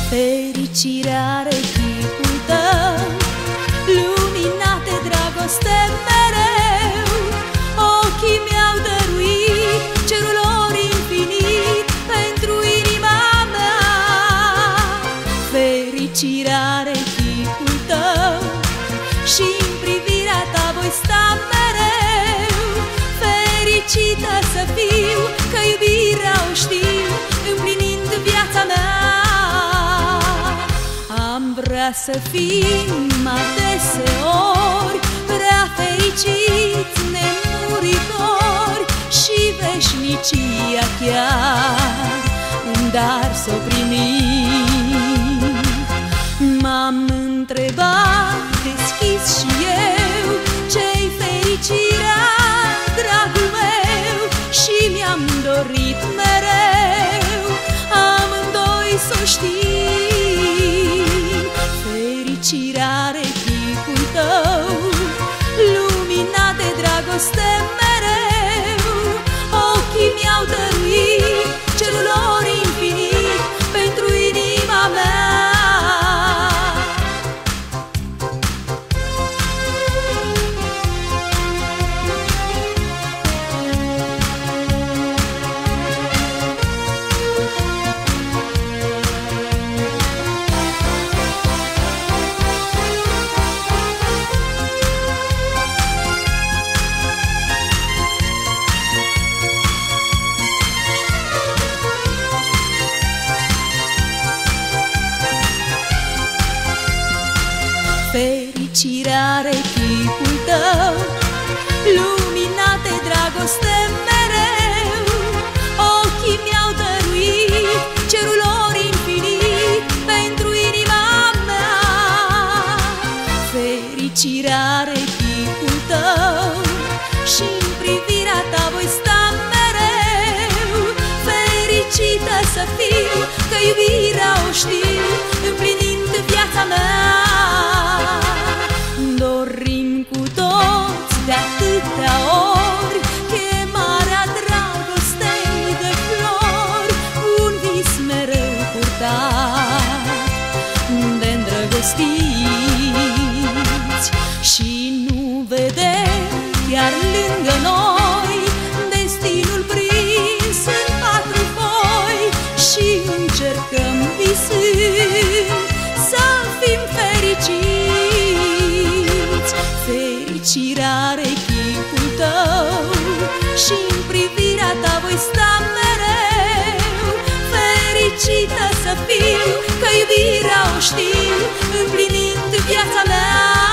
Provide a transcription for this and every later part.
Fericirea are chipul tău, luminat de dragoste mereu. Ochii mi-au dăruit cerul lor infinit pentru inima mea. Fericirea are chipul tău și-n privirea ta voi sta mereu. Fericită să fiu, că iubirea o știu, împlinind viața mea. Am vrea să fim adeseori prea fericiți, nemuritori, și veșnicia chiar un dar s-o primim. M-am întrebat deschis și eu, ce-i fericirea, dragul meu, și mi-am dorit mereu amândoi să știm. Fericirea are chipul tău, luminat de dragoste mereu. Ochii mi-au dăruit cerul lor infinit pentru inima mea. Fericirea are chipul tău, luminat de dragoste mereu. Ochii mi-au dăruit cerul lor infinit pentru inima mea. Fericirea are chipul tău și-n privirea ta voi sta mereu. Fericită să fiu, că iubirea o știu, împlinind viața mea. Dorim cu toți de atâtea ori chemarea dragostei de flori, un vis mereu purtat de îndrăgostiți. Și nu vedem chiar lângă noi destinul prins în patru foi, și încercăm visând să fim fericiți. Fericirea are chipul tău și-n privirea ta voi sta mereu. Fericită să fiu, că iubirea o știu, împlinind viața mea.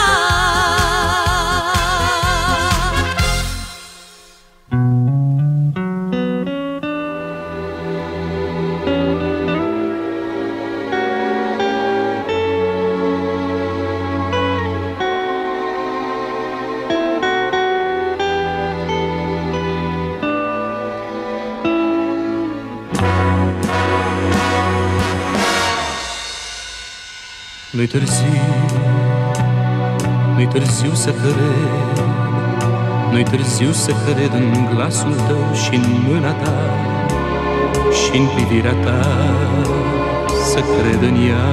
Nu-i târziu să cred, nu-i târziu să cred în glasul tău și în mâna ta și în privirea ta, să cred în ea,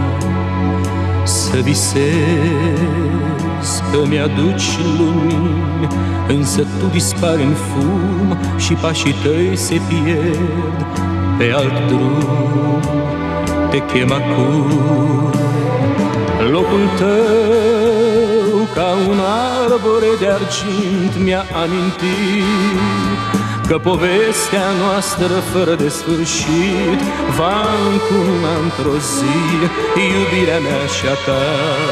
să visez că mi-aduci lumini, însă tu dispari în fum și pașii tăi se pierd pe alt drum. Te chem acum, locul tău ca un arbore de argint mi-a amintit că povestea noastră fără de sfârșit va încuna într-o zi iubirea mea și a ta.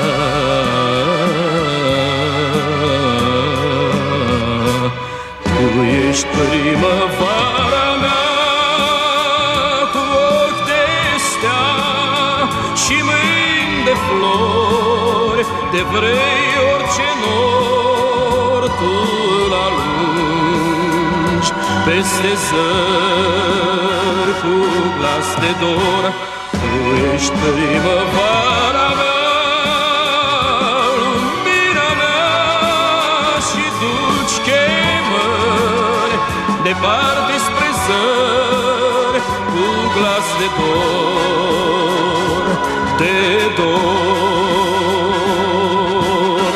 Tu ești primăvara mea cu ochi de stea și mâini de flori, de vrei orice nor tu îl alungi peste zări cu glas de dor. Tu ești primăvara mea, lumina mea, și duci chemări departe spre zări cu glas de dor. de dor.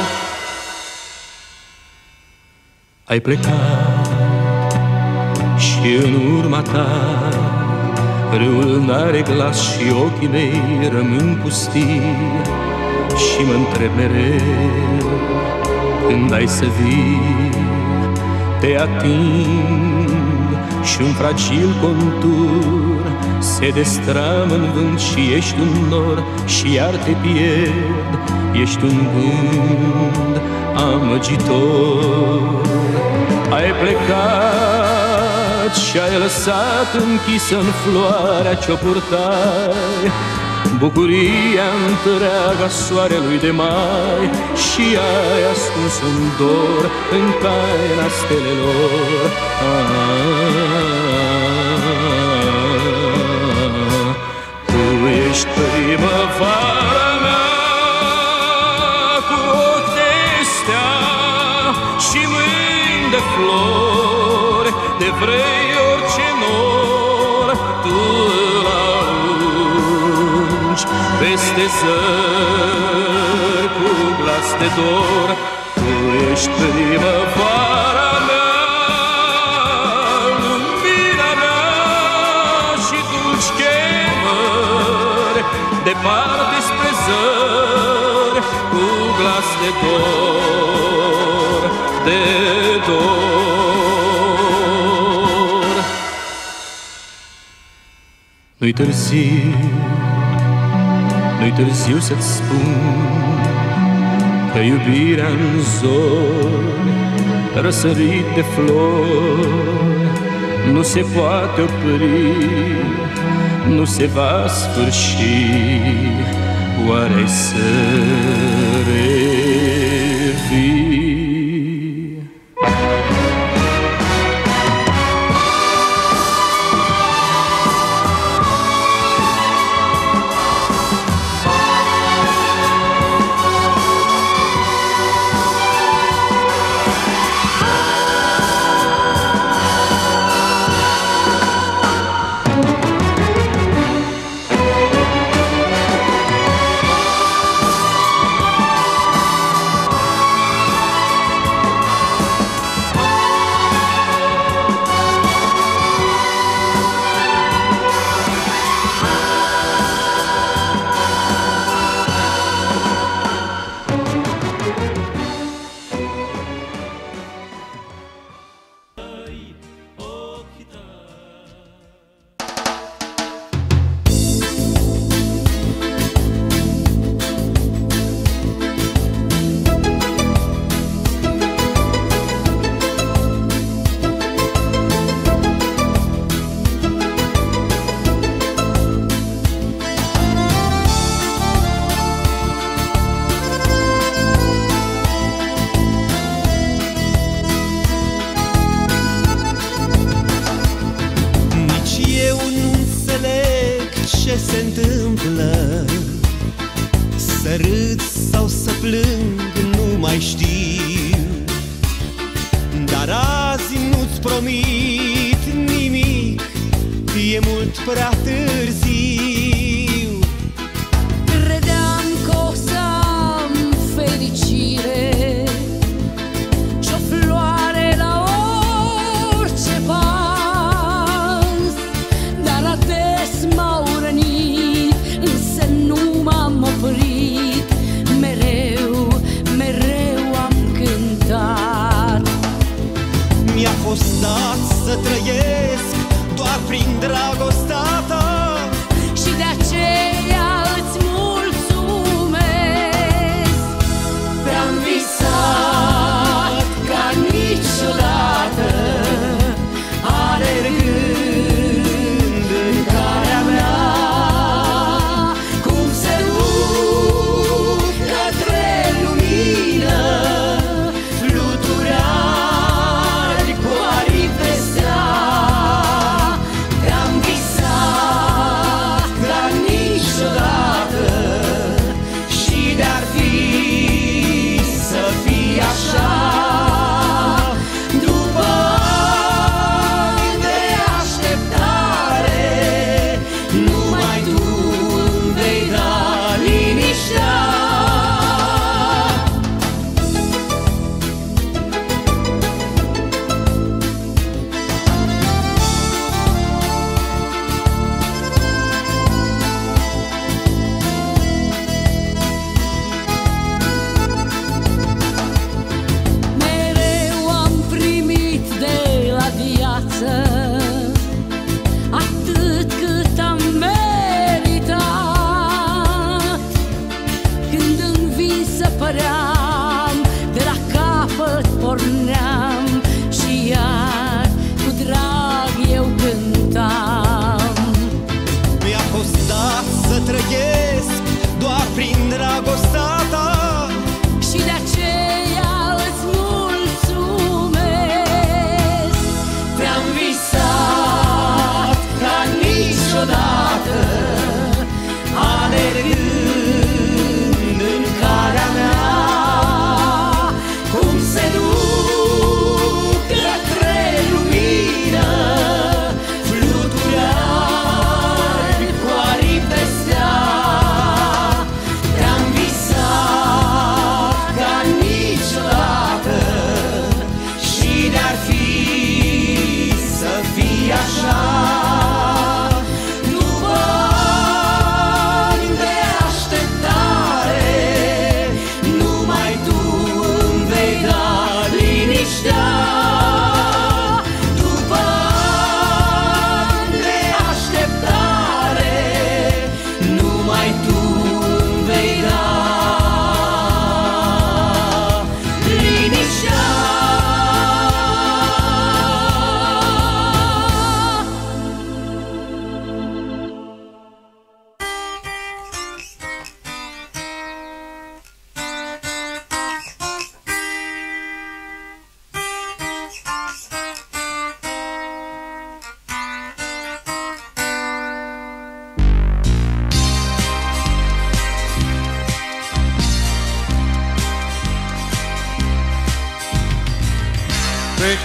Ai plecat și în urma ta râul n-are glas și ochii mei rămân pustii. Și mă întreb mereu, când ai să vii, te ating și un fragil contur se destramă în vânt și ești un nor și iar te pierd. Ești un gând amăgitor. Ai plecat și ai lăsat închisă în floarea ce-o purtai bucuria întreaga soarelui de mai și ai ascuns în dor în taina stelelor. Tu ești primăvara mea cu ochi de stea și mâini de flori, de vrei orice nor tu îl arunci peste zări cu glas de dor. Tu ești primăvara mea, lumina mea și dulci chemări, departe spre zări cu glas de dor, de dor. Nu-i târziu, nu-i târziu să-ți spun că iubirea-n zori, răsărit de flori, nu se poate opri, nu se va sfârși. Oare să revii? Ce se întâmplă, să râd sau să plâng, nu mai știu. Dar azi nu-ți promit nimic, e mult prea târziu. Credeam că o să am fericire, ce-o floare la orice pas, dar ades m-au rănit, însă nu m-am oprit. Mereu, mereu am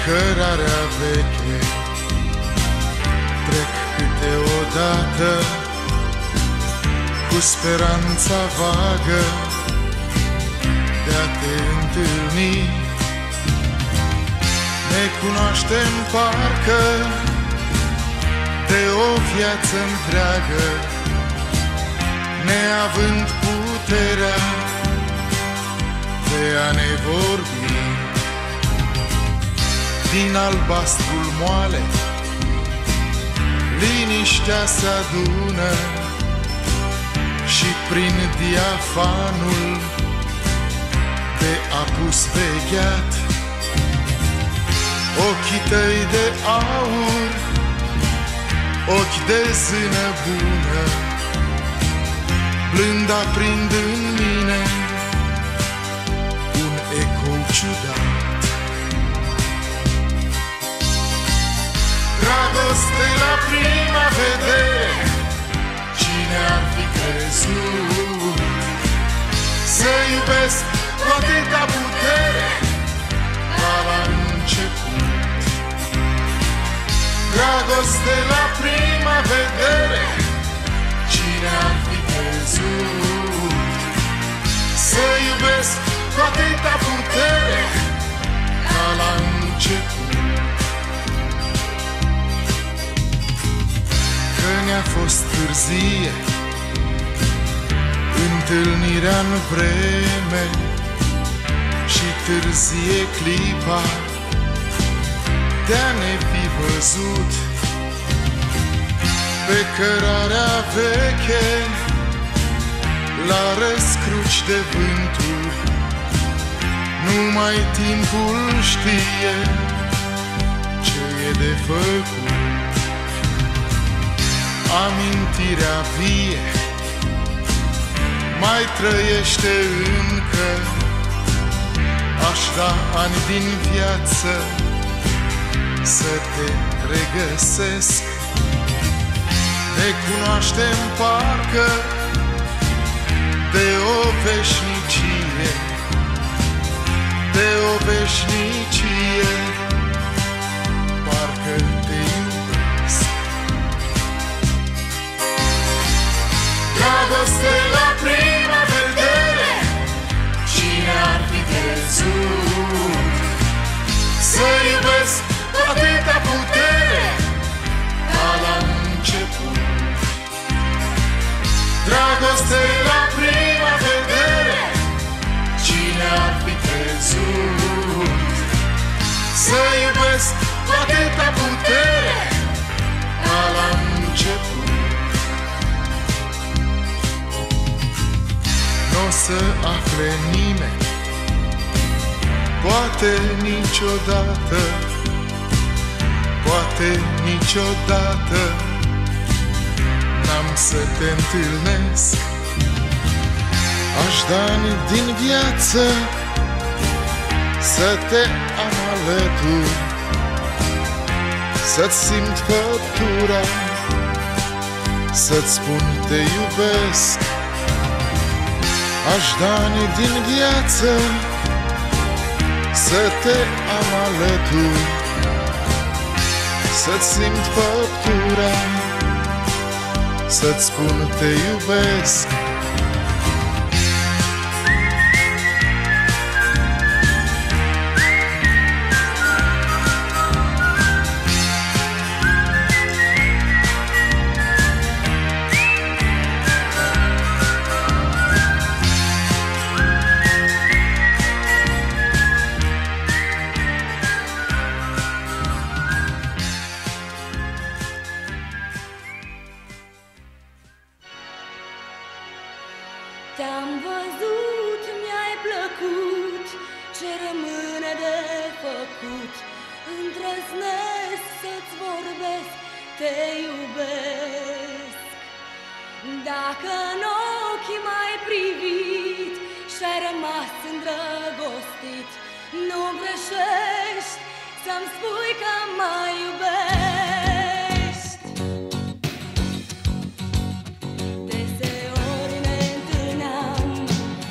cărarea veche. Trec câteodată cu speranța vagă de a te întâlni. Ne cunoaștem parcă de o viață întreagă, neavând puterea de a ne vorbi. Din albastrul moale liniștea se adună și prin diafanul de apus vegheat ochii tăi de aur, ochi de zână bună, blând aprind în mine un ecou ciudat. Dragoste la prima vedere, cine ar fi crezut să iubesc cu atâta putere ca la început. Dragoste la prima vedere, cine ar fi crezut să iubesc cu atâta putere ca la început. Că ne-a fost târzie întâlnirea-n vreme și târzie clipa de-a ne fi văzut pe cărarea veche la răscruci de vânturi. Numai timpul știe ce e de făcut. Amintirea vie mai trăiește încă, aș da ani din viață să te regăsesc. Ne cunoaștem parcă de o veșnicie, de o veșnicie, parcă te iubesc. Dragoste la prima vedere, cine ar fi crezut să iubesc cu atâta putere ca la început. Dragoste la prima vedere, cine ar fi crezut să iubesc cu atâta putere ca la început. N-o să afle nimeni, poate niciodată, poate niciodată n-am să te întâlnesc. Aș da ani din viață să te am alături, să-ți simt făptura, să-ți spun te iubesc. Aș da ani din viață să te am alături, să-ți simt făptura, să-ți spun te iubesc. Te-am văzut, mi-ai plăcut, ce rămâne de făcut? Îndrăznesc să-ți vorbesc, te iubesc. Dacă în ochi m-ai privit și-ai rămas îndrăgostit, nu greșești să-mi spui că mă iubești.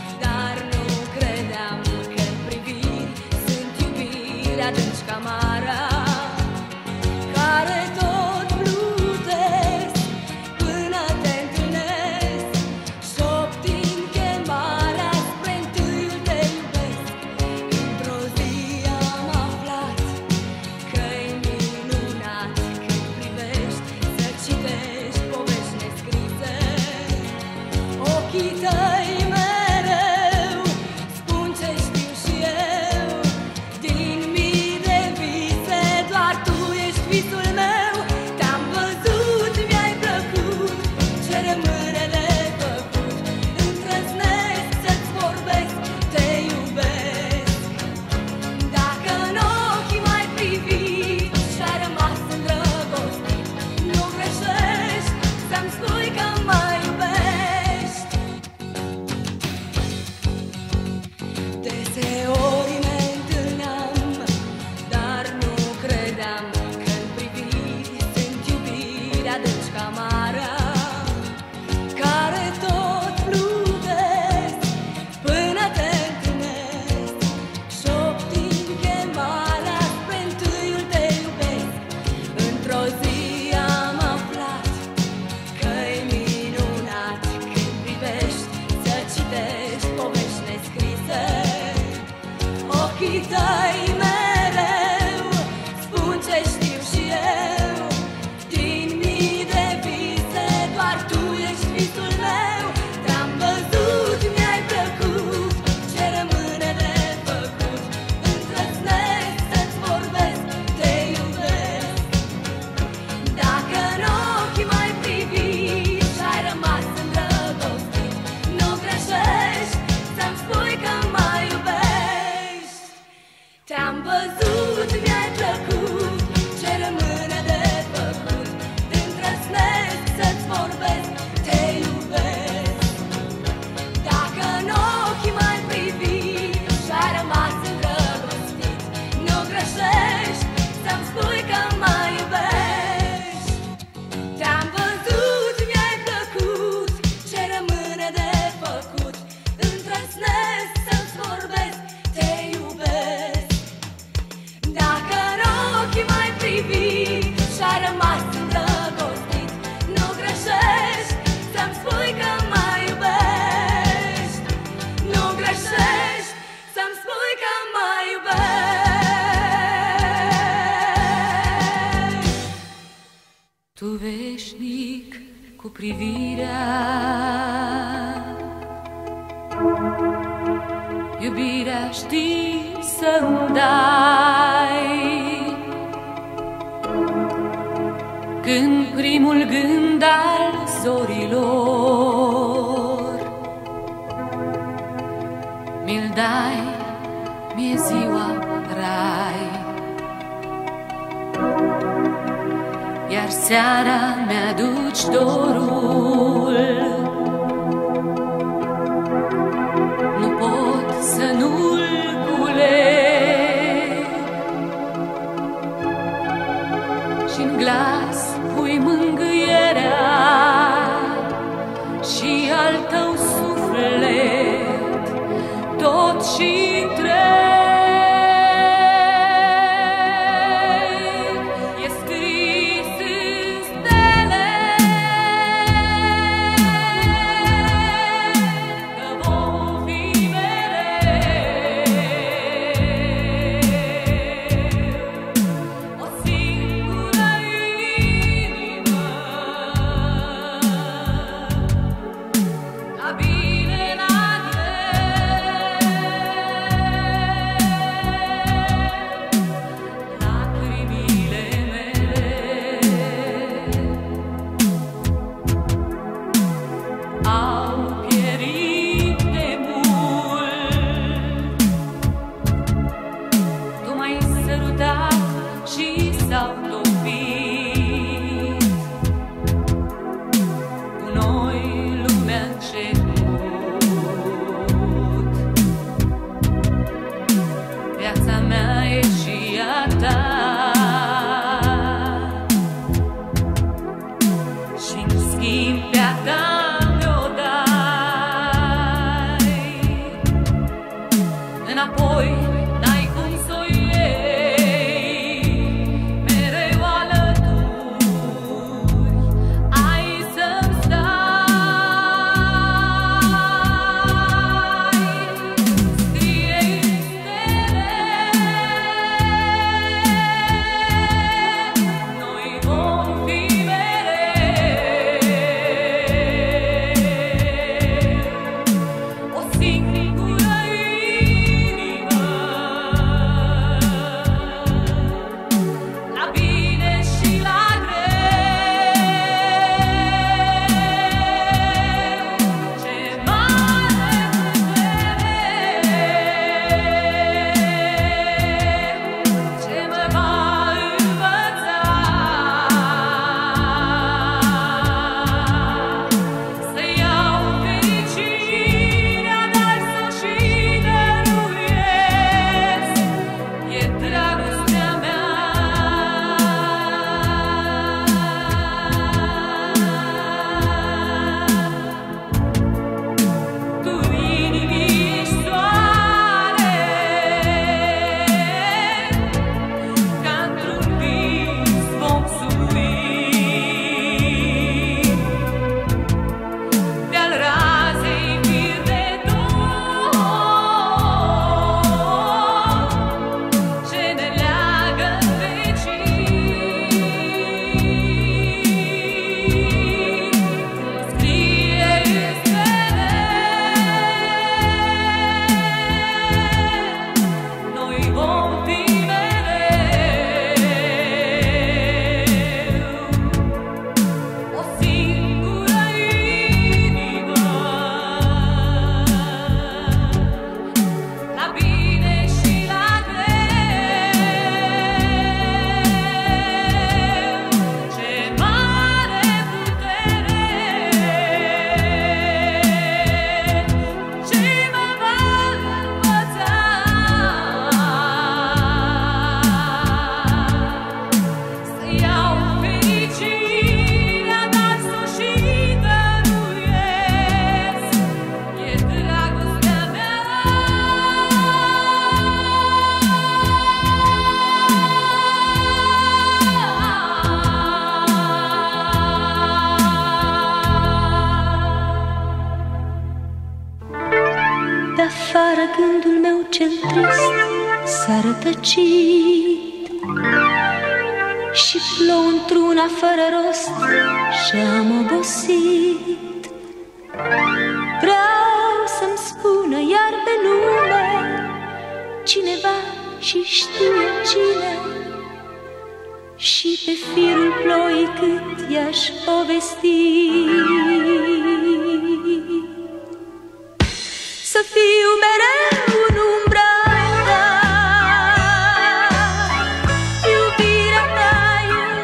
Adânci ca marea iubirea știi să-mi dai. Când primul gând al zorilor mi-l dai, mi-e ziua rai. Iar seara mi-aduci dorul, nu pot să nu-l culeg. Și-n glas pui mângâierea și al tău suflet tot și întreg. afară gândul meu cel trist s-a rătăcit și plouă într-una fără rost și-am obosit. Vreau să-mi spună iar pe nume și știu cine, și pe firul ploii cât i-aș povesti. Să fiu mereu în umbra ta, iubirea ta e un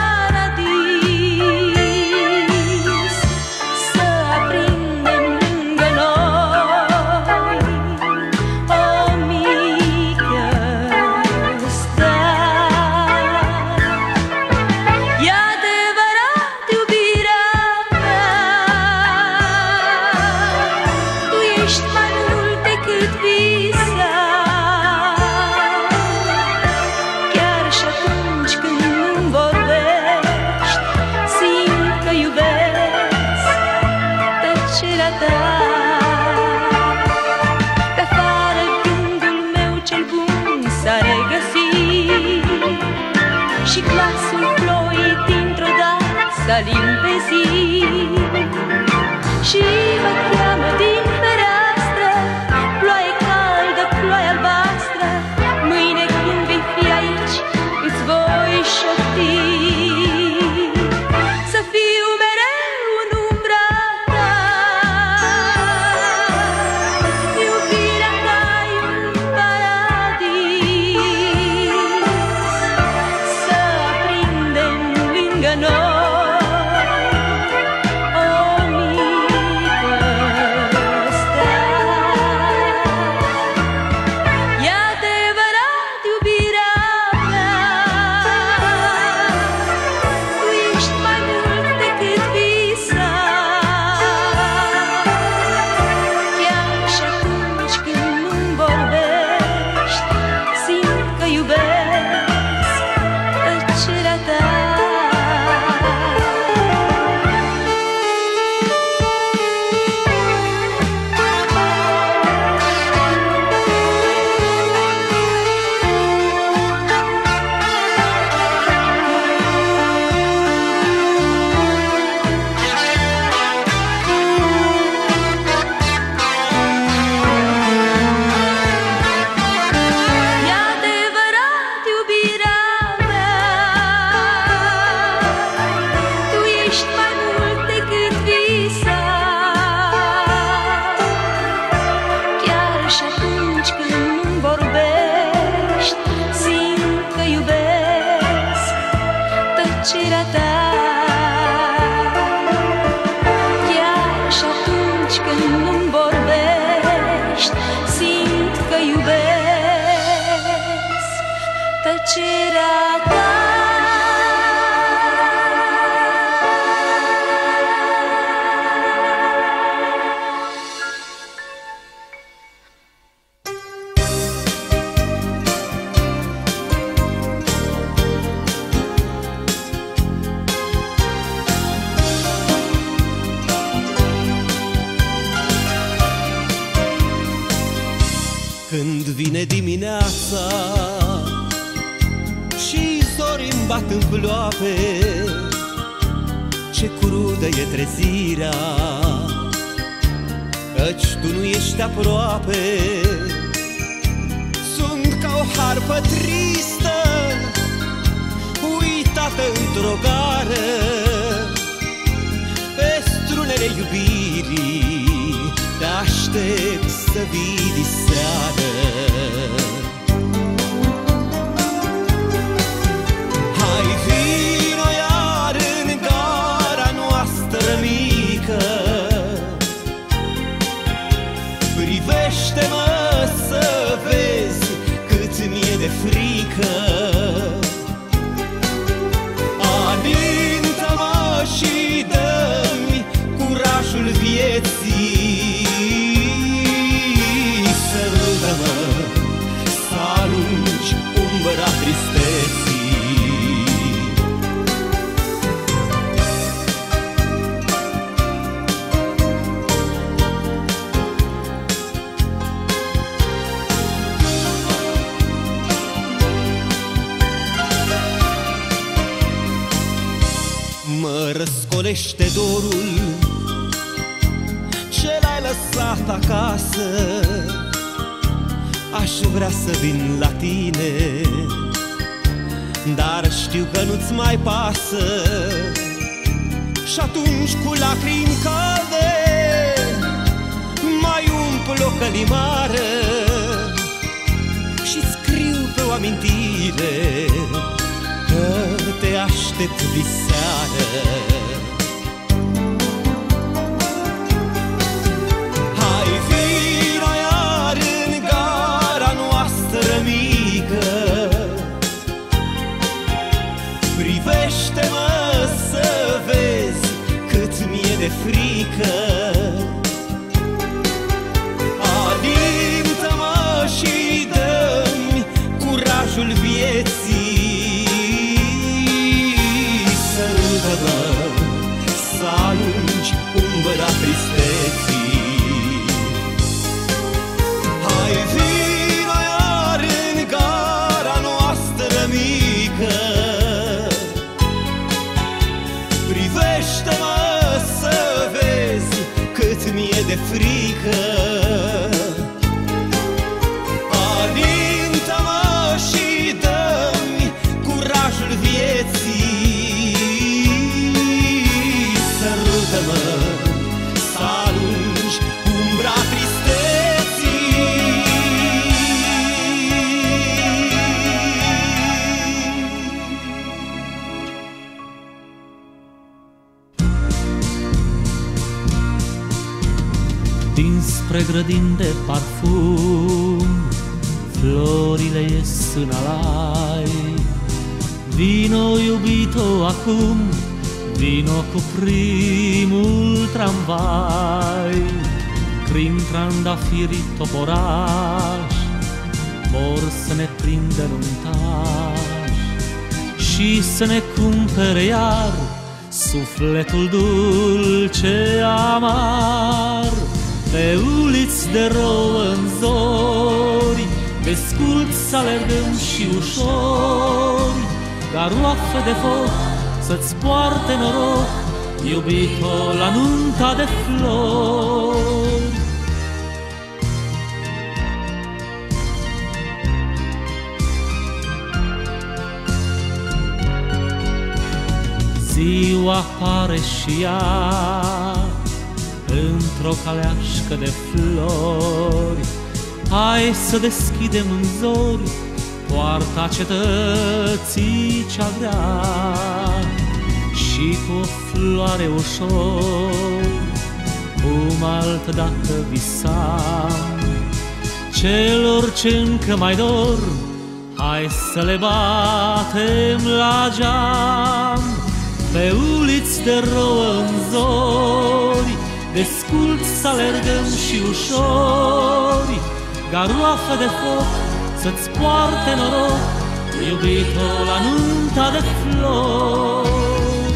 paradis, să aprindem lângă noi o mică stea. E adevărat, iubirea mea, tu ești mai mult decât visam. Chiar și atunci când nu-mi vorbești, simt că iubesc tăcerea ta. Pe afară gândul meu cel bun s-a regăsit și glasul ploii dintr-o dată s-a limpezit și mă cheamă din fereastră, ploaie caldă, ploaie albastră. Mâine când vei fi aici, îți voi șopti. Să fiu mereu în umbra ta, iubirea ta e un paradis, să aprindem lângă noi o mică stea. E adevărat, iubirea mea, tu ești mai mult decât visam. Chiar și atunci când nu-mi vorbești, simt că iubesc tăcerea ta. E adevărat, iubirea mea, tu ești mai mult decât visam. Chiar și atunci când nu-mi vorbești, simt că iubesc tăcerea ta. Chiar și atunci când nu-mi vorbești, simt că iubesc tăcerea ta. Când vine dimineața și zorii îmi bat în ploape, ce crudă e trezirea, căci tu nu ești aproape. Sunt ca o harpă tristă, uitată într-o gară, pe strunele iubirii te aștept să vii diseară. Hai vino iar în gara noastră mică, privește-mă să vezi cât mi-e de frică. Alintă-mă și dă-mi curajul vieții, sărută-mă să alungi umbra tristeții. Mă răscolește dorul ce l-ai lăsat acasă, aș vrea să vin la tine, dar știu că nu-ți mai pasă. Și atunci cu lacrimi calde mai umplu o călimară și scriu pe o amintire că te aștept diseară. Hai vino iar în gara noastră mică, privește-mă să vezi cât mi-e de frică. Alintă-mă și dă-mi curajul vieții. Sărută-mă să alungi umbra tristeții. Hai vino iar în gara noastră mică, privește-mă să vezi cât mi-e de frică. Alintă-mă și dă-mi curajul vieții. Sărută-mă să alungi umbra tristeții. Dinspre grădini de parfum florile ies în alai. Vino, iubito, acum, vino cu primul tramvai. Crin trandafirii toporași vor să ne prindă în untaș și să ne cumpere iar sufletul dulce amar. Pe uliți de rouă în zori, desculți să alergăm și ușori, garoafe de foc să-ți poarte noroc, iubito, la nunta de flori. Ziua apare și ea într-o caleașcă de flori. Hai să deschidem în zori poarta cetății cea grea și cu o floare ușor, cum altădată visam, celor ce încă mai dor, hai să le batem la geam. Pe uliți de rouă în zori, desculți să alergăm și ușori, garoafe de foc să-ți poarte noroc, iubito, la nunta de flori.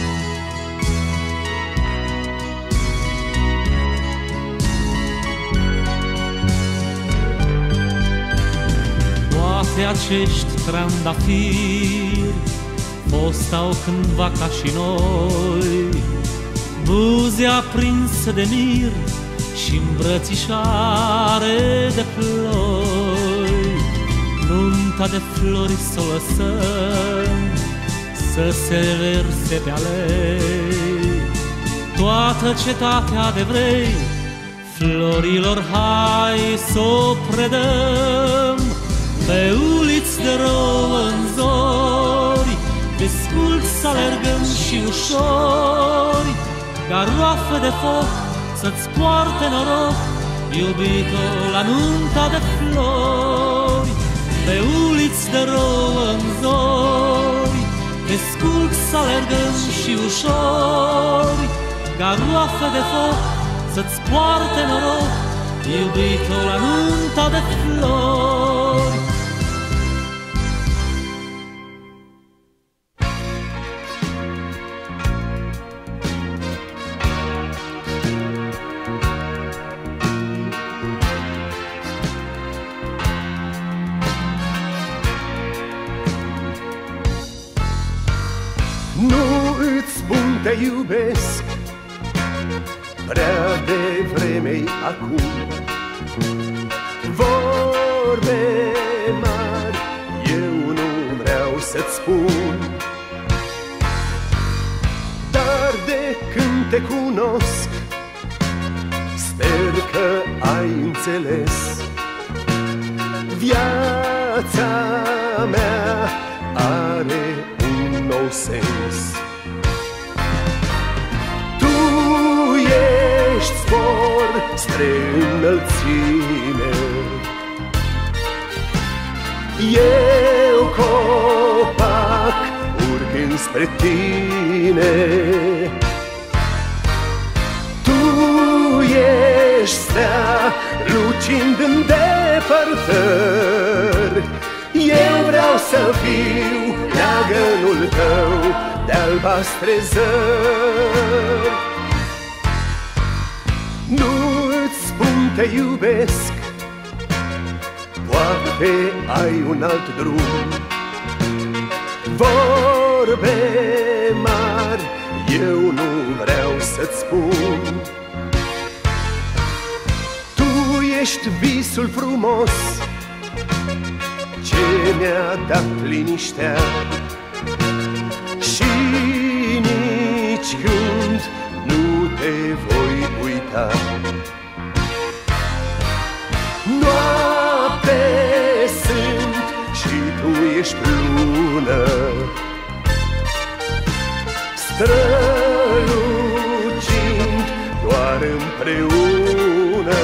Toate acești trandafiri fostau cândva ca și noi, buze aprinse de mir și îmbrățișare de ploi. Nunta de flori să o lăsăm să se verse pe alei, toată cetatea de vrei florilor hai să o predăm. Pe uliți de rouă în zori, desculți să alergăm și ușori, garoafe de foc să-ți poarte noroc, iubito, la nunta de flori. Pe uliți de rouă în zori, desculți să alergăm și ușori, garoafe de foc să-ți poarte noroc, iubito, la nunta de flori. Nu îți spun te iubesc, prea devreme-i acum. te cunosc, sper că ai înțeles. Viața mea are un nou sens. Tu ești zbor spre înălțime, eu copac urcând spre tine. Tu ești stea lucind în depărtări, eu vreau să fiu leagănul tău de-albastre zări. Nu-ți spun te iubesc, poate ai un alt drum. Vorbe mari eu nu vreau să-ți spun. Tu ești visul frumos ce mi-a dat liniștea, și nici când nu te voi uita. Noapte sunt și tu ești lună, strălucind doar împreună.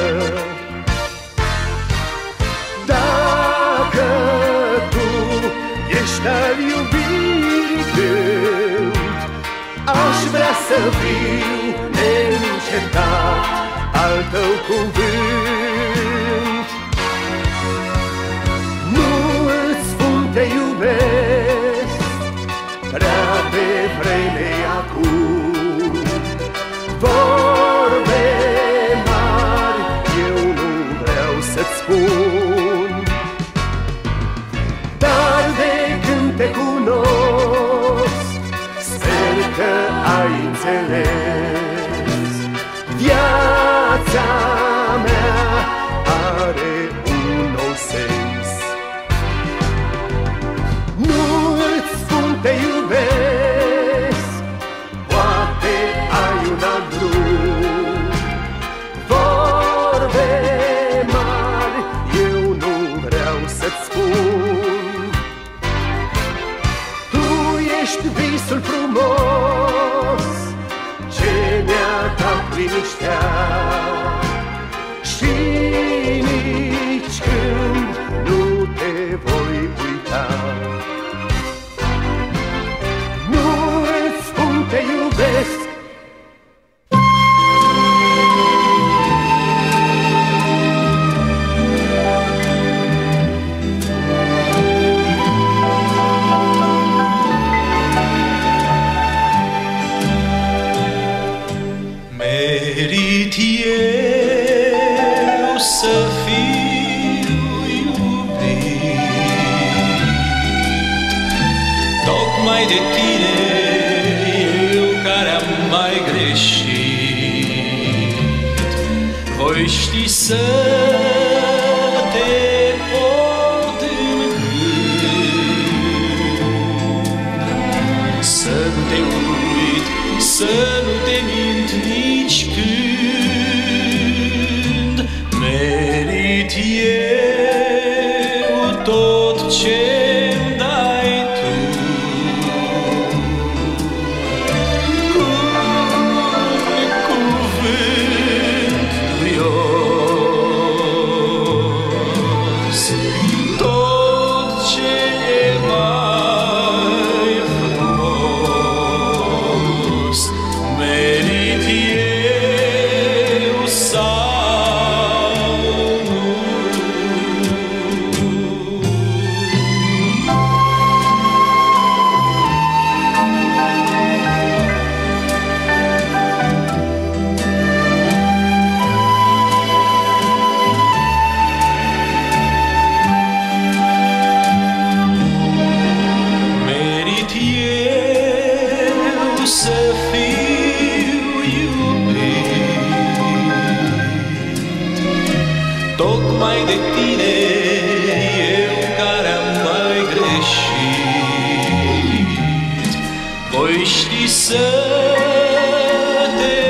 Dacă tu ești al iubirii gând, aș vrea să fiu neîncetat al tău cuvânt. Nu-ți spun te iubesc prea devreme acum. Vorbe mari eu nu vreau să-ți spun, dar de când te cunosc, sper că ai înțeles. Viața mea are un nou sens. Nu-ți spun te iubesc, poate ai un alt drum. Vorbe mari eu nu vreau să-ți spun. Tu ești visul frumos ce mi-a dat liniștea, și nici când nu te voi uita. Nu-ți spun te iubesc, merit eu să fiu iubit, tocmai de tine, eu care am mai greșit. Voi ști să te port în gând, să nu te uit, să nu te mint nici când. Merit eu tot ce-mi dai tu, cu cuvânt duios, tot ce e mai frumos. Merit eu sau nu? Merit eu să fiu iubit, tocmai de tine, eu care am mai greșit. Voi ști să te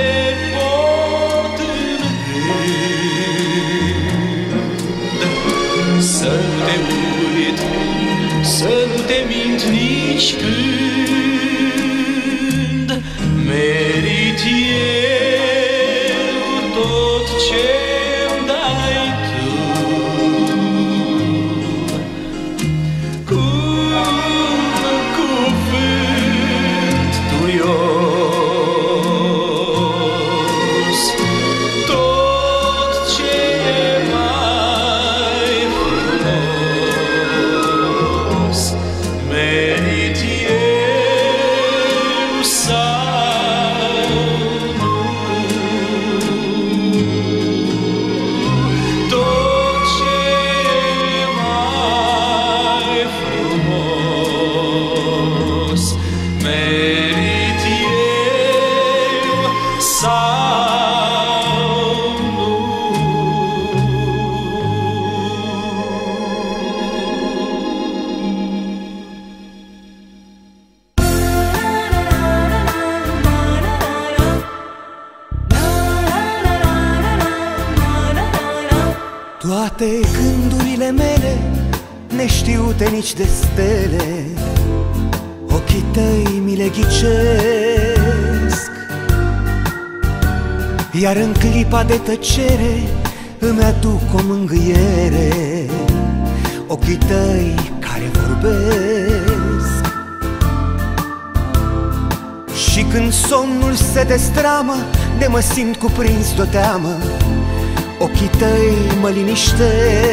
nici când merit eu tot ce-mi dai tu. Cu un cuvânt duios, tot ce e mai frumos merit eu sau nu. Tot ce e mai frumos merit eu sau nu. Toate gândurile mele, neștiute nici de stele, ochii tăi mi le ghicesc. Iar în clipa de tăcere îmi aduc o mângâiere, ochii tăi care vorbesc. Și când somnul se destramă, de mă simt cuprins de-o teamă, ochii tăi mă liniștesc.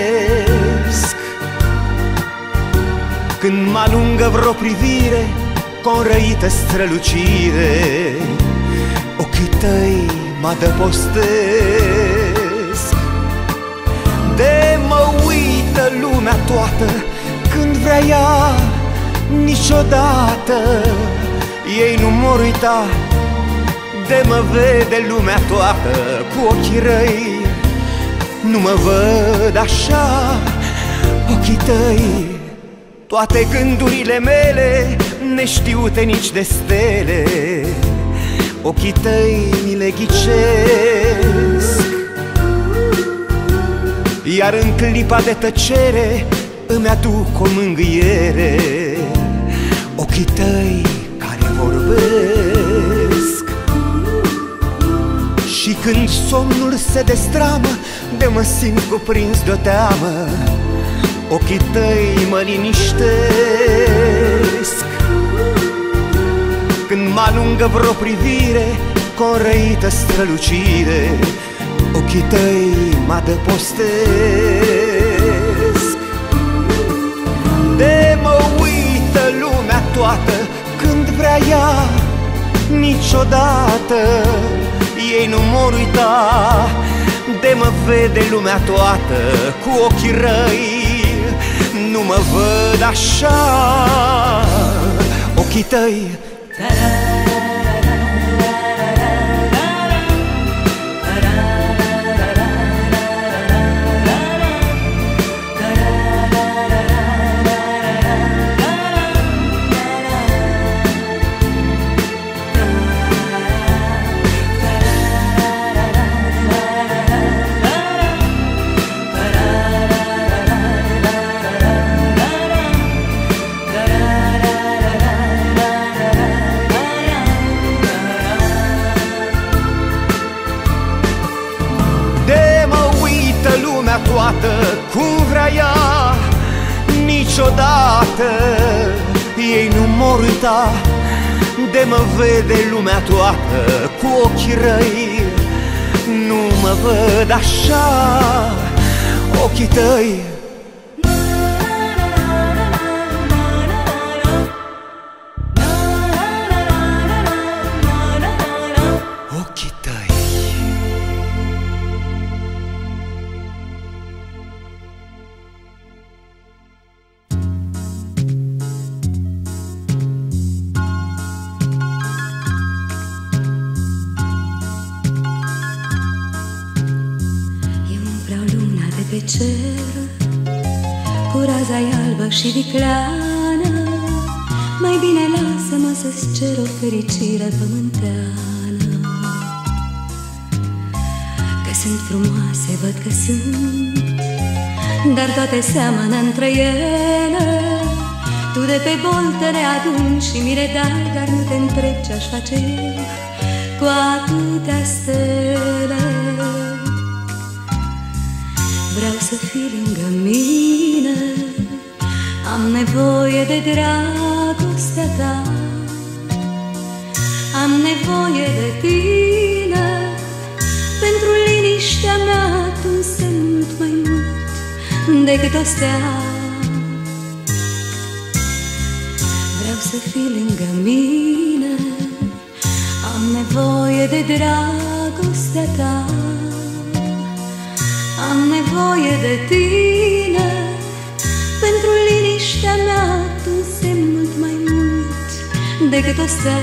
Când mă alungă vreo privire cu o înrăită strălucire, ochii tăi mă adăpostesc. De mă uită lumea toată când vrea ea, niciodată ei nu m-or uita. De mă vede lumea toată cu ochii răi, nu mă văd așa, ochii tăi. Toate gândurile mele, neștiute nici de stele, ochii tăi mi le ghicesc. Iar în clipa de tăcere îmi aduc o mângâiere, ochii tăi care vorbesc. Și când somnul se destramă, de mă simt cuprins de-o teamă, ochii tăi mă liniștesc. Când mă alungă vreo privire cu o înrăită strălucire, ochii tăi mă adăpostesc. De mă uită lumea toată când vrea ea, niciodată ei nu m-or uita. De mă vede lumea toată cu ochii răi, nu mă văd așa, ochii tăi. Toată cum vrea ea, niciodată ei nu m-or uita. De mă vede lumea toată cu ochii răi, nu mă văd așa, ochii tăi. Ochii tăi. Pe cer, cu raza-i albă și vicleană, mai bine lasă-mă să-ți cer o fericire pământeană. Că sunt frumoase, văd că sunt, dar toate seamănă între ele. Tu de pe boltă le aduni și mi le dai, dar nu te întreb ce-aș face eu cu atâtea stele. Vreau să fii lângă mine, am nevoie de dragostea ta, am nevoie de tine, pentru liniștea mea tu însemni mult mai mult decât o stea. Vreau să fii lângă mine, am nevoie de dragostea ta, am nevoie de tine, pentru liniștea mea tu însemni mult mai mult decât o stea.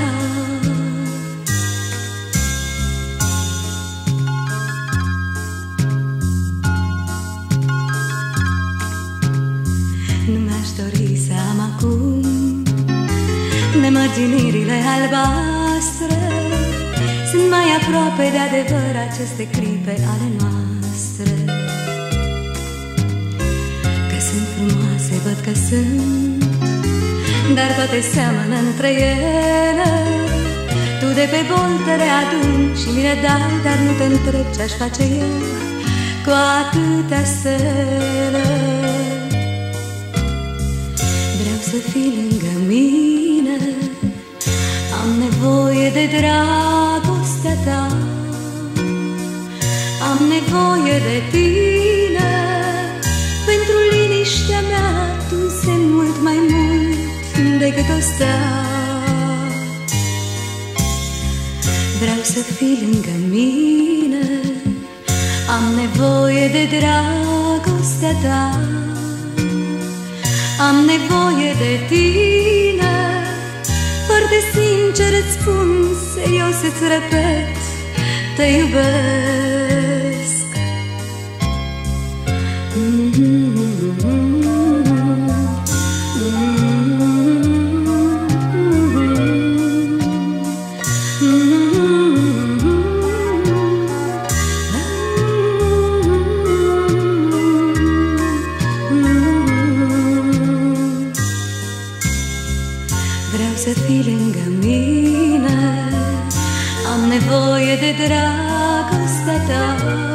Nu mi-aș dori să am acum nemărginirile albastre, sunt mai aproape de adevăr aceste clipe ale noastre. Că sunt frumoase, văd că sunt, dar toate seamănă între ele. Tu de pe boltă le aduni și mi le dai, dar nu te întreb ce-aș face eu cu atâtea stele. Vreau să fii lângă mine, am nevoie de dragostea ta, am nevoie de tine, pentru liniștea mea tu însemni mult mai mult decât o stea. Vreau să fii lângă mine, am nevoie de dragostea ta, am nevoie de tine, foarte sincer îți spun, serios îți repet, te iubesc. Vreau să fii lângă mine, am nevoie de dragostea ta,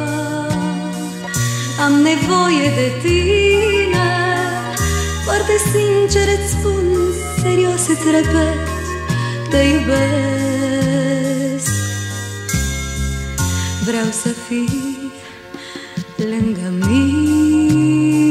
am nevoie de tine, foarte sincer îți spun, serios îți repet, te iubesc. Vreau să fii lângă mine.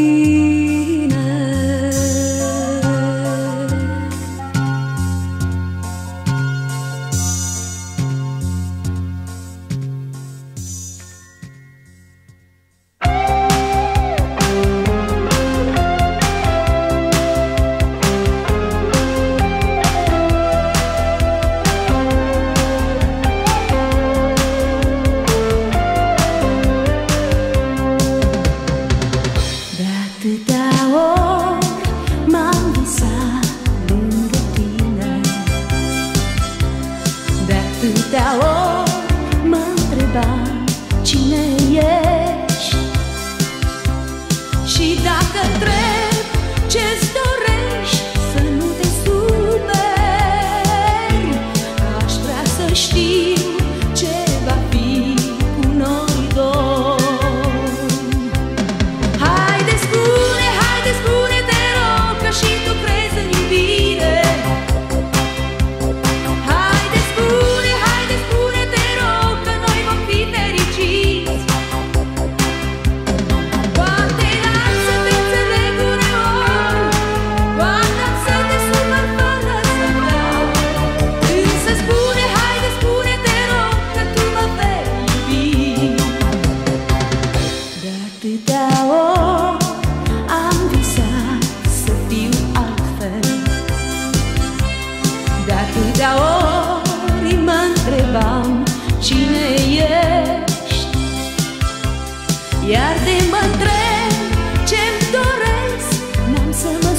Iar de mă întreb ce-mi doresc, n-am să mă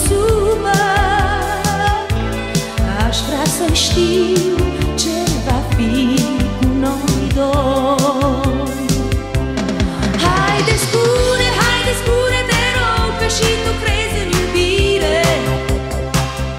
supăr. Aș vrea să știu ce va fi cu noi doi. Haide spune, te rog, că și tu crezi în iubire.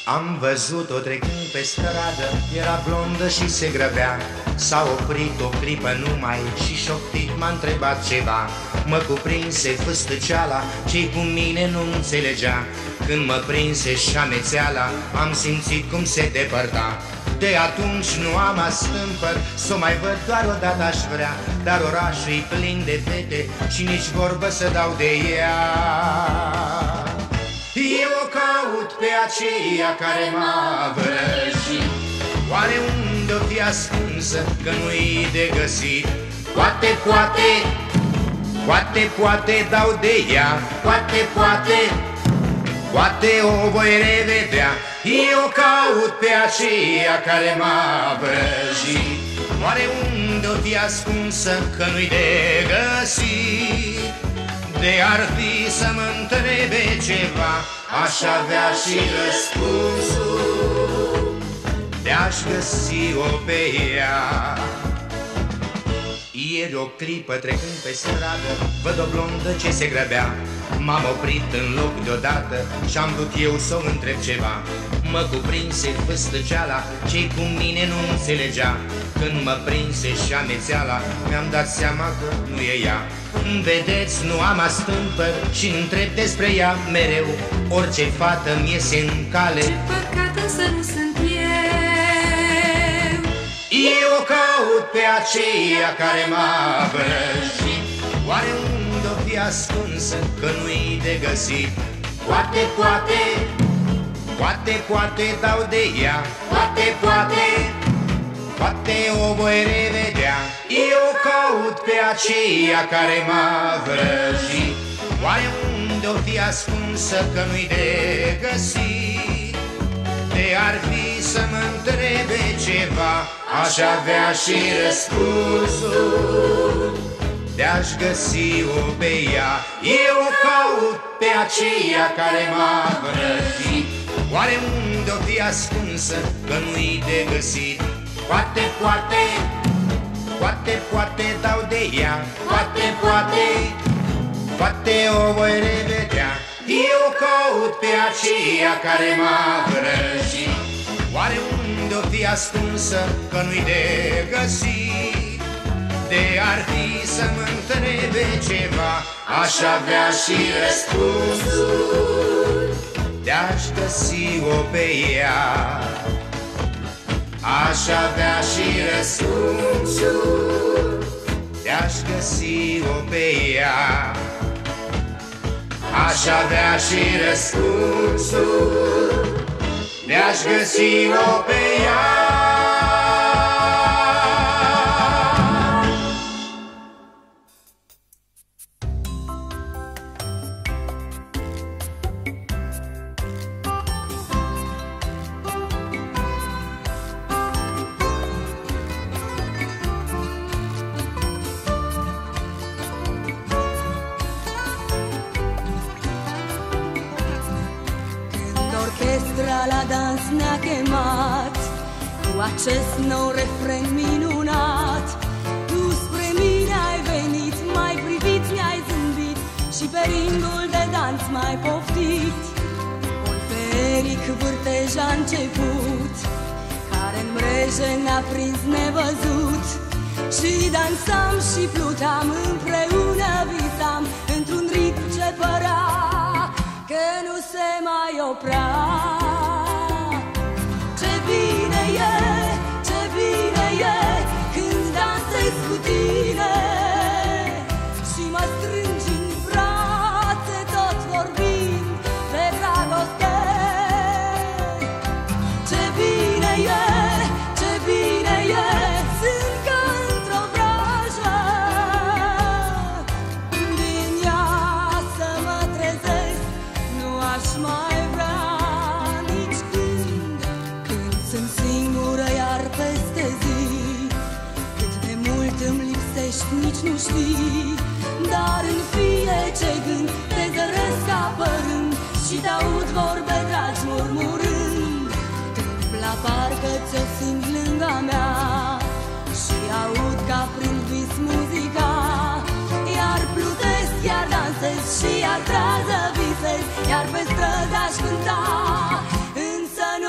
Am văzut-o trecând pe stradă, era blondă și se grăbea. S-a oprit o clipă numai și șoptit m-a întrebat ceva. Mă cuprinse fâstăceala, ce-i cu mine nu înțelegea. Când mă prinse și amețeala, am simțit cum se depărta. De atunci nu am astâmpăr, s-o mai văd doar o dată aș vrea. Dar orașul-i plin de fete și nici vorbă să dau de ea. Eu o caut pe aceea care m-a vrăjit. Oare unde-o fi ascunsă, că nu-i de găsit? Poate, poate, poate, poate dau de ea. Poate, poate, poate o voi revedea. Eu caut pe aceea care m-a vrăjit. Oare unde-o fi ascunsă, că nu-i de găsit? De ar fi să mă întrebe ceva, aș avea și răspunsul, de-aș găsi-o pe ea. Ieri o clipă trecând pe stradă, văd o blondă ce se grăbea. M-am oprit în loc deodată și-am vrut eu să o întreb ceva. Mă cuprinse fâstăceala, ce-i cu mine nu înțelegea. Când mă prinse și amețeala, mi-am dat seama că nu e ea. Vedeți, nu am astâmpăr și întreb despre ea mereu. Orice fată mi iese în cale. Ce păcat însă nu sunt eu. Eu o caut pe aceea care m-a vrăjit. Oare unde-o fi ascunsă, că nu-i de găsit? Poate, poate, poate, poate dau de ea. Poate, poate, poate o voi revedea. Eu caut pe aceea care m-a vrăjit. Oare unde-o fi ascunsă, că nu-i de găsit? De ar fi să mă întrebe ceva, aș avea și răspunsul, de-aș găsi-o pe ea. Eu o caut pe aceea care m-a vrăjit. Oare unde-o fi ascunsă, că nu-i de găsit? Poate, poate, poate, poate dau de ea. Poate, poate, poate o voi revedea. Eu caut pe aceea care m-a vrăjit. Oare unde-o fi ascunsă, că nu-i de găsit? De ar fi să mă întrebe ceva, aș avea și răspunsul, de-aș găsi-o pe ea. Aș avea și răspunsul, de-aș găsi-o pe ea. Aș avea și răspunsul, de-aș găsi-o pe ea. Orchestra la dans ne-a chemat cu acest nou refren minunat. Tu spre mine ai venit, m-ai privit, mi-ai zâmbit și pe ringul de dans m-ai poftit. Polferic vârtej a început, care în mreje ne-a prins nevăzut. Și dansam și plutam, împreună visam într-un ritm ce părea că nu se mai oprea. Ce bine e, ce bine e când dansez cu tine și mă strângi în brațe tot vorbind de dragoste. Ce bine e, ce bine e, sunt ca într-o vrajă, din ea să mă trezesc nu aș mai vrea nici când. Când sunt singură iar peste zi, cât de mult îmi lipsești nici nu știi. Dar în fiece gând te zăresc apărând și te-aud vorbe dragi murmurând. Tâmpla parcă ți-o simt lângă mea și aud ca prin vis muzica. Iar plutesc, iar dansez și iar trează visez, iar pe străzi aș cânta. Însă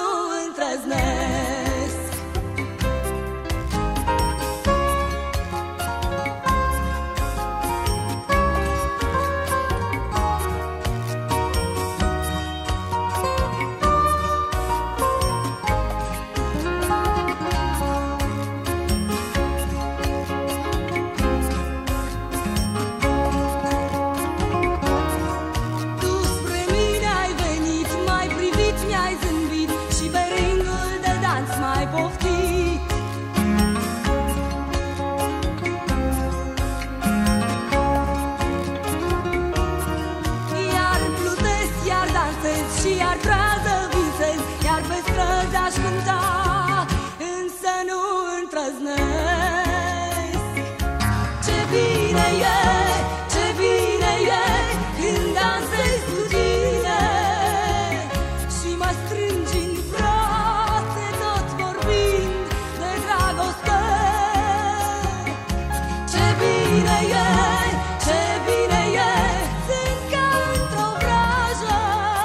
dans mai poftit. Iar plutesc, iar dansez și iar prază visez, iar pe străzi aș cânta, însă nu îndrăznesc. Ce bine e, ce bine e când dansez cu tine și mă strângi în brațe tot vorbind de dragoste. Ce bine e, ce bine e, sunt ca într-o vrajă,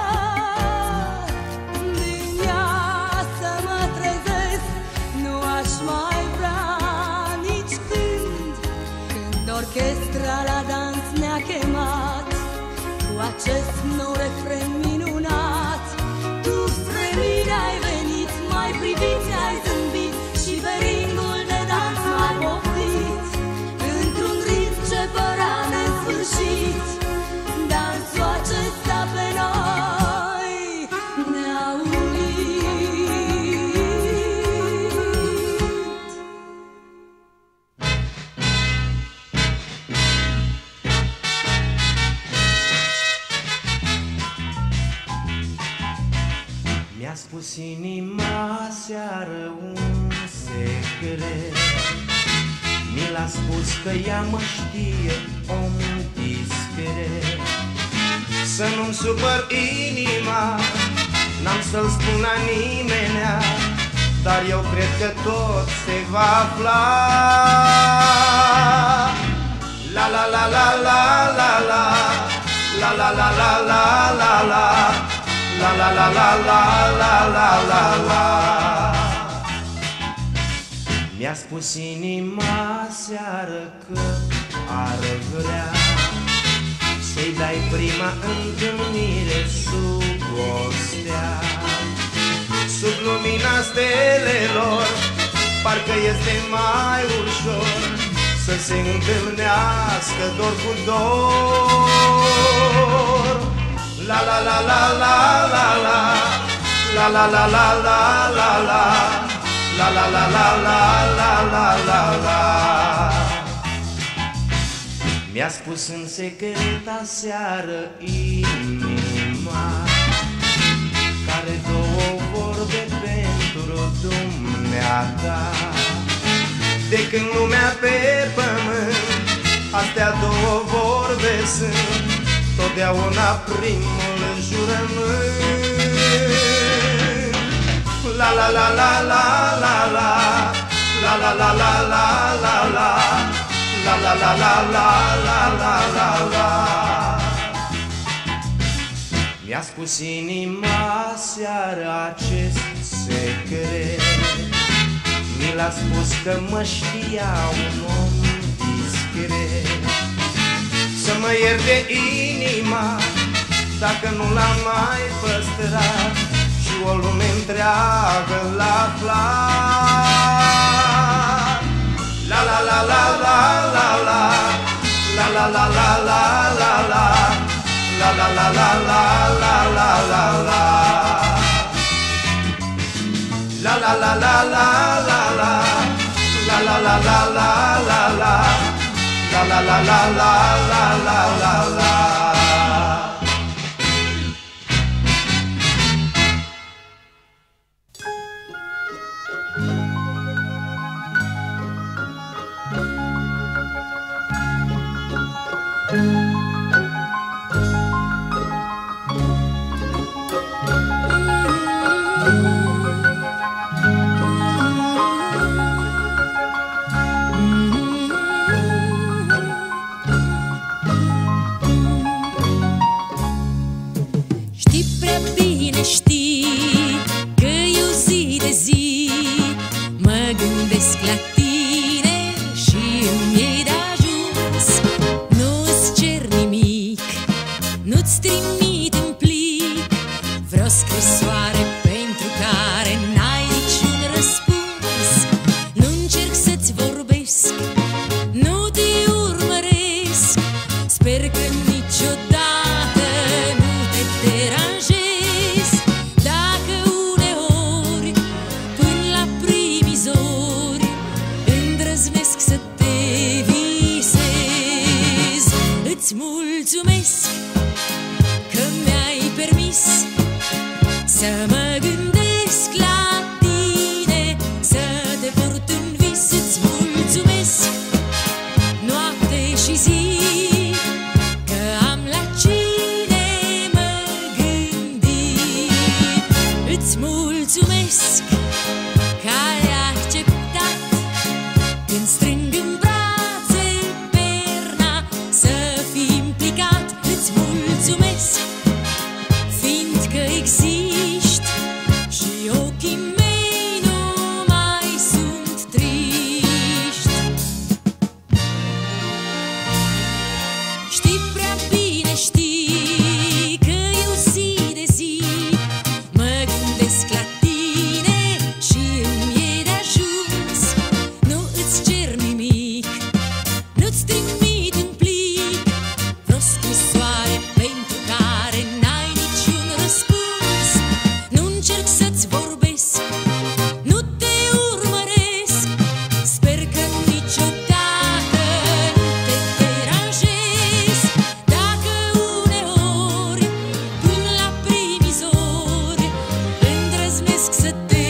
din ea să mă trezesc nu aș mai vrea nici când. Când orchestra la dans ne-a chemat cu acest nou refren minunat, tu spre mine ai venit, m-ai privit, mi-ai zâmbit și pe ringul de dans m-ai poftit. Într-un ritm ce părea nesfârșit, dansul acesta pe noi ne-a unit. Mi-a spus inima seară un secret, mi l-a spus că ea mă știe om discret. Să nu-mi supăr inima, n-am să-l spun la nimenea, dar eu cred că tot se va afla. La la la la la la la, la la la la la la la, la la la la la la la la la. Mi-a spus inima seară că ar vrea să-i dai prima întâlnire sub o stea. Sub lumina stelelor parcă este mai ușor să se întâlnească dor cu dor. La la la la la la la, la la la la la la la, la la la la la la la la la. Mi-a spus în secret aseară inima, care două vorbe pentru dumneata. De când lumea pe pământ, astea două vorbe sunt totdeauna primul jurământ. La la la la la la la, la la la la la la la, la la la la la la la la la. Mi-a spus inima seară acest secret, mi l-a spus că mă știa un om discret. Să mă ierte inima dacă nu l-am mai păstrat și o lume întreagă l-a aflat. La la la la la la la, la la la la la la la, la la la la la la la la la. La la la la la la la, la la la la la la la, la la la la la la la la la. mulțumesc că ai acceptat când strâng în brațe perna să fii implicat. Îți mulțumesc fiindcă existi și ochii mei nu mai sunt triști. Știi prea bine, știi că eu zi de zi mă gândesc la tine și îmi e de ajuns. Nu îți cer nimic, nu-ți trimit în plic vreo scrisoare pentru care n-ai niciun răspuns. Nu încerc să-ți vorbesc, nu te urmăresc, sper că niciodată nu te deranjez. Dacă uneori până la primizori îndrăznesc să te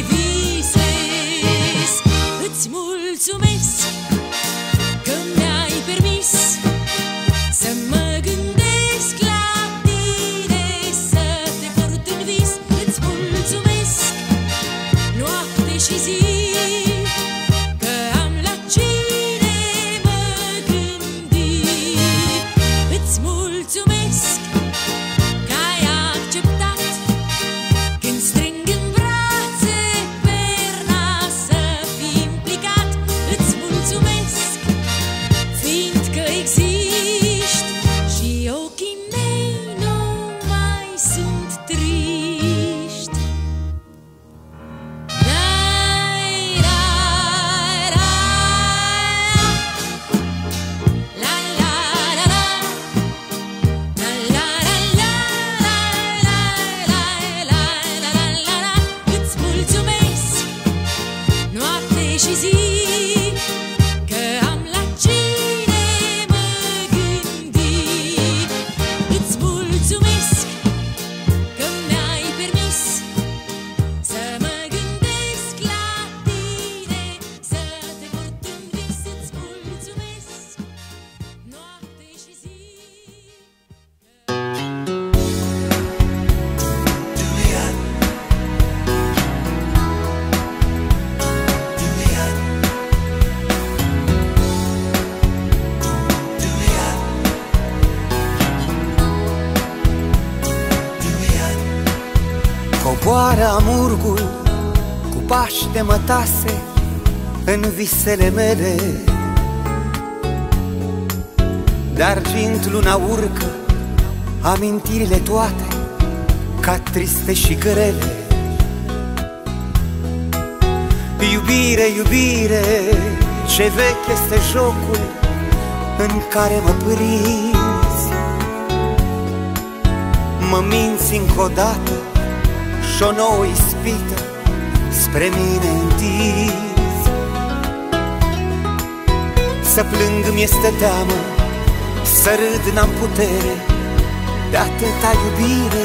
visez, îți mulțumesc că mi-ai permis să mă gândesc la tine, să te port în vis. Îți mulțumesc noapte și zi că am la cine mă gândi. Îți mulțumesc că ai acceptat când strâng în brațe perna să fii implicat. Îți mulțumesc fiindcă existi și ochii mei nu mai sunt triști. Îți mulțumesc noapte și zi că am la cine mă gândi. Îți mulțumesc că mi-ai permis să mă gândesc la tine, să te port în vis. Îți mulțumesc noapte și zi. Coboară amurgul cu pași de mătase în visele mele, de argint luna urcă amintirile toate ca triste și grele. Iubire, iubire, ce vechi este jocul în care mă prinzi. Mă minți încă o dată și o nouă ispită spre mine întinzi. Să plâng mi-este teamă, să râd n-am putere de atâta iubire.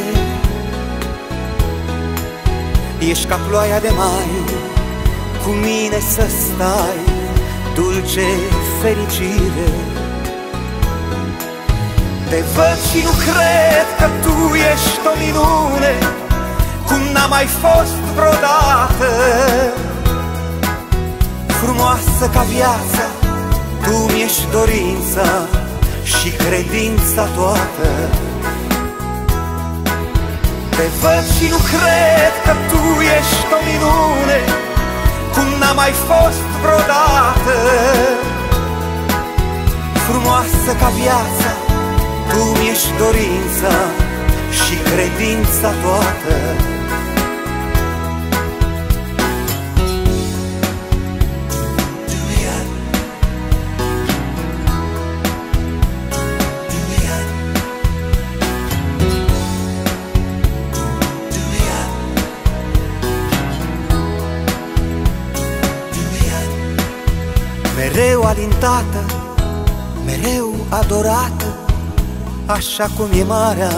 Ești ca ploaia de mai, cu mine să stai, dulce fericire. Te văd și nu cred că tu ești o minune, cum n-a mai fost vreodată. Frumoasă ca viața, tu mi-ești dorința și credința toată. Te văd și nu cred că tu ești o minune, cum n-a mai fost vreodată. Frumoasă ca viața, tu mi-ești dorința și credința toată. Mereu alintată, mereu adorată, așa cum e marea.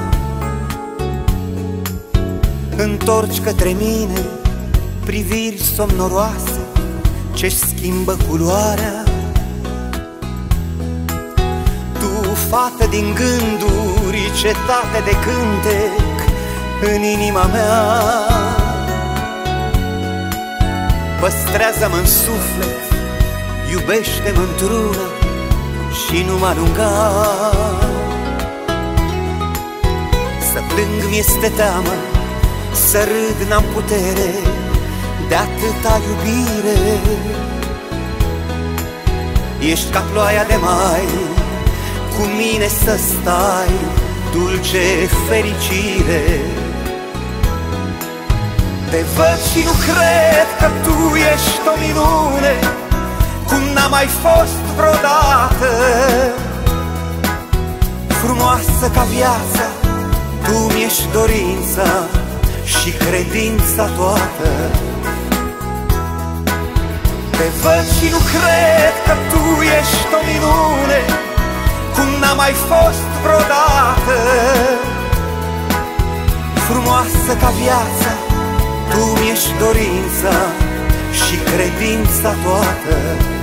Întorci către mine priviri somnoroase ce-și schimbă culoarea. Tu, fată din gânduri, cetate de cântec în inima mea. Păstrează-mă în suflet, iubește-mă într-una și nu mă alunga. Să plâng mi-este teamă, să râd n-am putere de atâta iubire. Ești ca ploaia de mai, cu mine să stai, dulce fericire. Te văd și nu cred că tu ești o minune, cum n-a mai fost vreodată. Frumoasă ca viața, tu mi-ești dorința și credința toată. Te văd și nu cred că tu ești o minune, cum n-a mai fost vreodată. Frumoasă ca viața, tu mi-ești dorința și credința toată.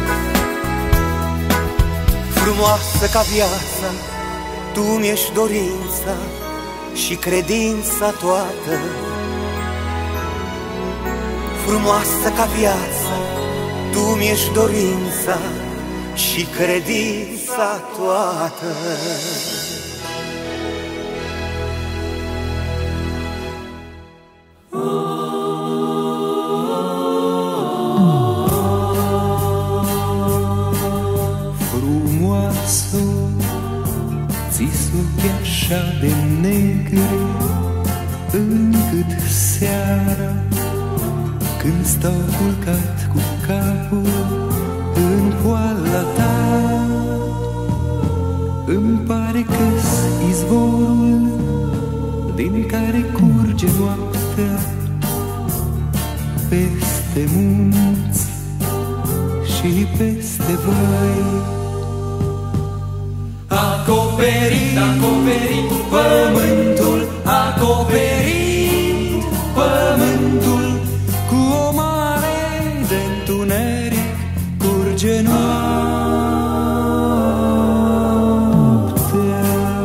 Frumoasă ca viața, tu mi-ești dorința și credința toată. Frumoasă ca viața, tu mi-ești dorința și credința toată. Frumoasă, ți-s ochii așa de negri, încât seara, când stau culcat cu capul în poala ta, îmi pare că-s izvorul din care curge noaptea peste munți și peste văi. Acoperit, acoperit pământul, acoperit pământul, cu o mare de întuneric curge noaptea.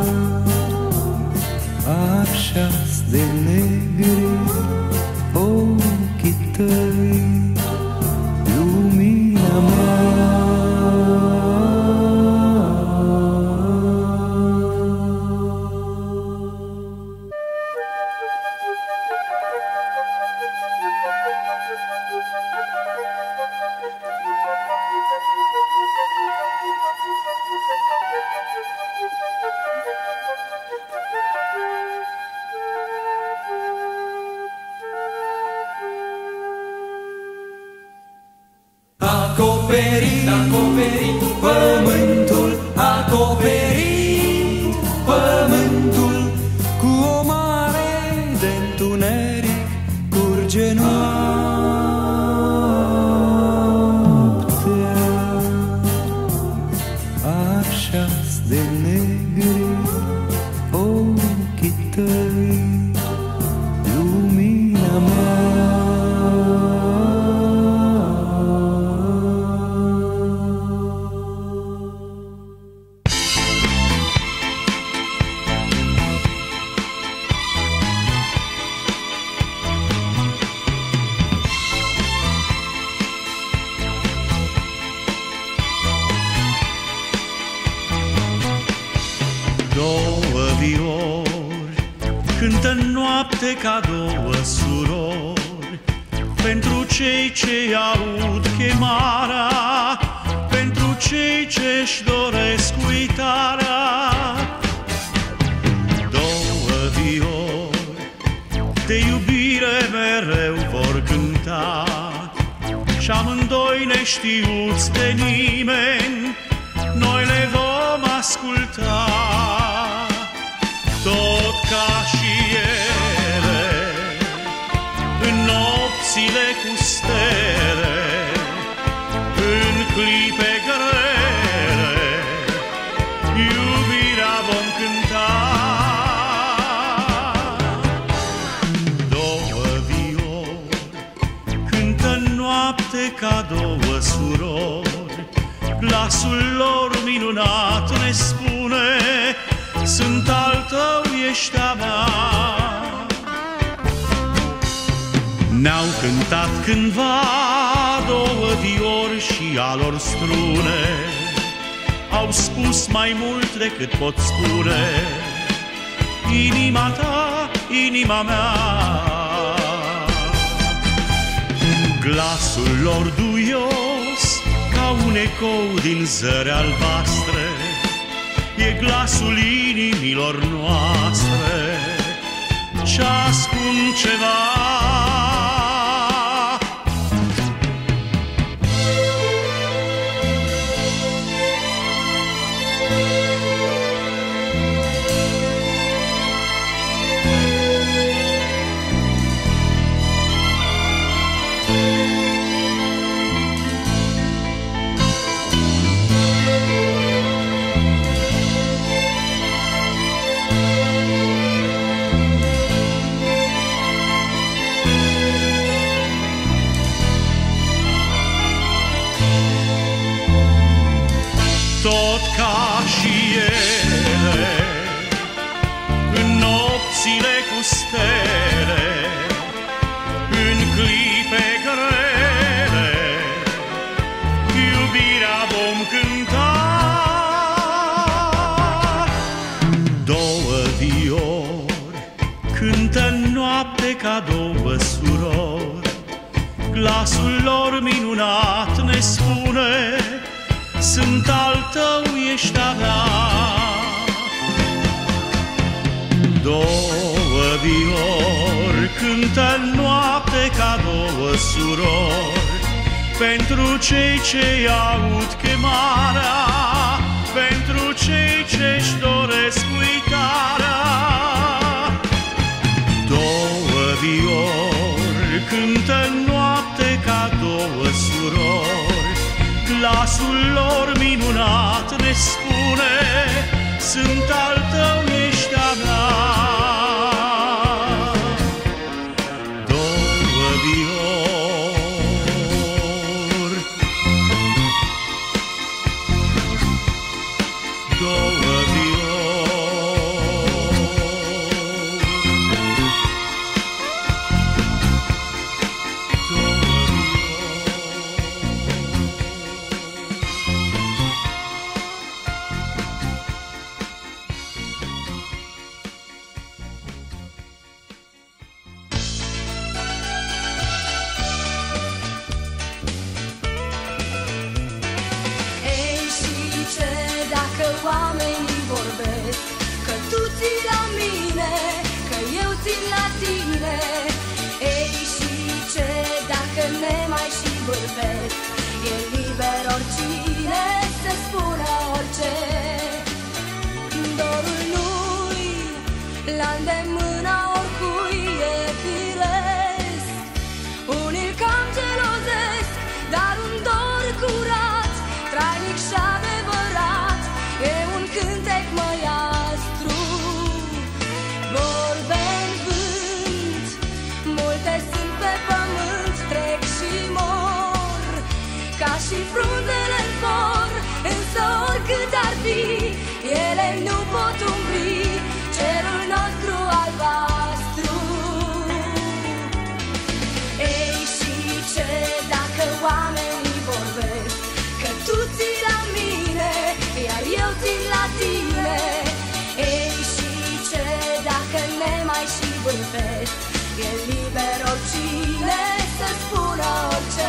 Așa-s de negri ochii tăi, lumina mea. Acoperit, acoperit pământul, acoperit pământul, cu o mare de întuneric curge noaptea. Așa-s de negri ochii tăi, lumina mea. Două viori cântă în noapte ca două surori, pentru cei ce aud chemarea, pentru cei ce-și doresc uitarea. Două viori de iubire mereu vor cânta, și amândoi neștiuți de nimeni, noi le vom asculta. Tot ca și ele, în nopțile cu stele, în clipe grele, iubirea vom cânta. Două viori cântă în noapte ca două surori, glasul lor minunat ne spune: sunt al tău, ești a mea. Ne-au cântat cândva Ca două viori și a lor strune au spus mai mult decât pot spune. Inima ta, inima mea. Glasul lor duios ca un ecou din zări albastre e glasul inimilor noastre ce ascund ceva. Tot ca și ele, în nopțile cu stele, în clipe grele, iubirea vom cânta. Două viori cântă în noapte ca două surori, glasul lor minunat ne spune: sunt al tău, ești a mea. Două viori cântă în noapte ca două surori, pentru cei ce aud chemarea, pentru cei ce-și doresc uitarea. Două viori cântă în noapte ca două surori, glasul lor minunat ne spune: sunt al tău, ești a mea. Două viori, două viori, oamenii vorbesc că tu ții la mine, că eu țin la tine. Ei, și ce dacă ne mai și vorbesc? E liber oricine să spună orice. Dorul nu-i la îndemâna oricui, e firesc. Unii cam gelozesc, dar un dor curat, trainic și adevărat, e un cântec măiastru. Vorbe-n vânt, multe sunt pe pământ, trec și mor, ca și frunzele-n for, însă oricât ar fi, ele nu pot umbri cerul nostru albastru. Ei, și ce dacă oamenii vorbesc că tu ții la mine, iar eu țin la tine. Ei, și ce dacă ne mai și vârfesc? E liber oricine să spună orice.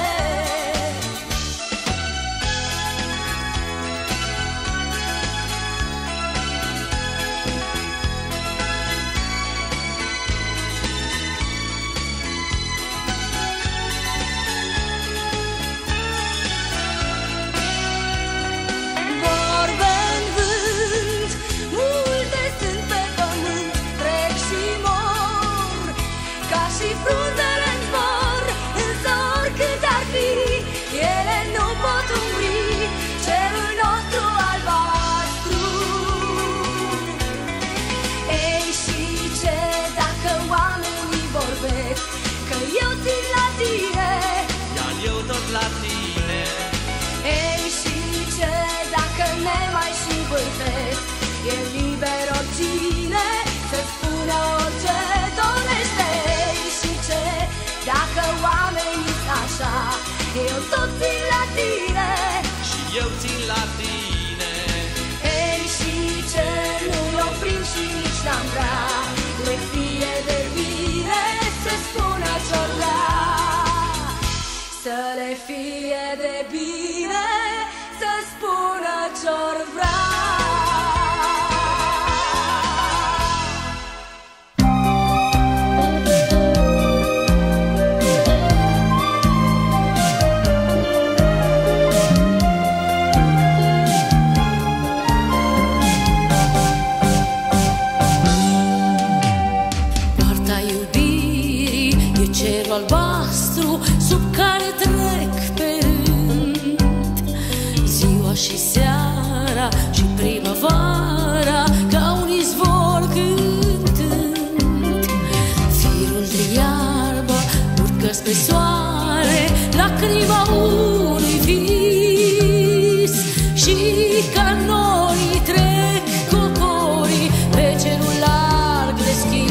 Că eu țin la tine, iar eu tot la tine. Ei, și ce dacă ne mai și vârfesc? E liber oricine să spună orice dorește. Ei, și ce dacă oamenii așa, eu tot țin la tine și eu țin la tine. Ei, și ce nu-i oprim și nici n-am vrea, le fie de bine să spună ce-or vrea. Să le fie de bine să spună ce-or vrea. Albastru sub care trec pe rând ziua și seara și primăvara ca un izvor cântând. Firul de iarbă urcă spre soare, lacrima unui vis și ca norii trec cocorii pe cerul larg deschis.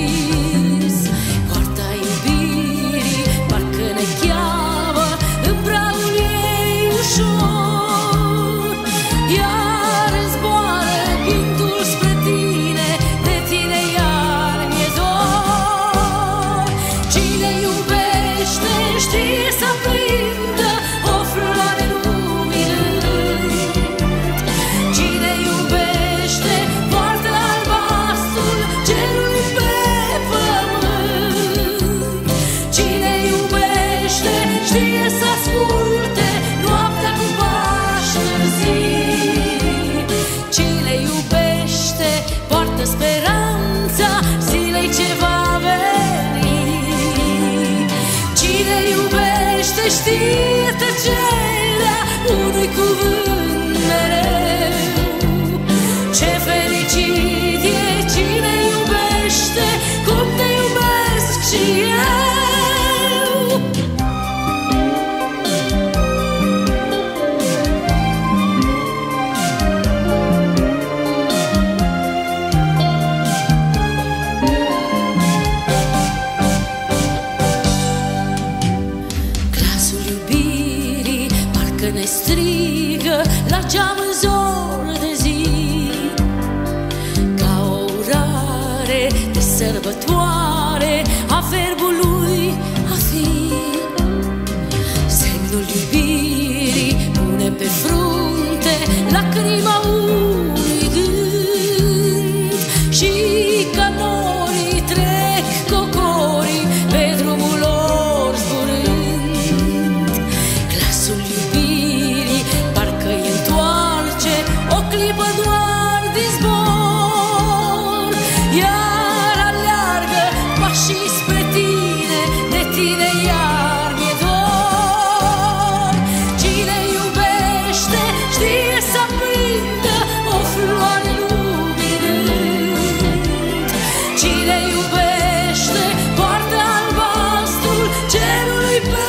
Știe tăcerea unui cuvânt mereu. Ce fericit e cine iubește cum te iubesc și eu. Strigă la geam în zor de zi, ca o urare de sărbătoare a verbului a fi. Semnul iubirii pune pe frunte lacrima unui gând și ca norii trec cocorii pe drumul lor zburând. Clipă doar din zbor, iar aleargă pașii spre tine, de tine iar mi-e dor. Cine iubește știe să aprindă o floare luminând. Cine iubește poartă albastrul cerului pe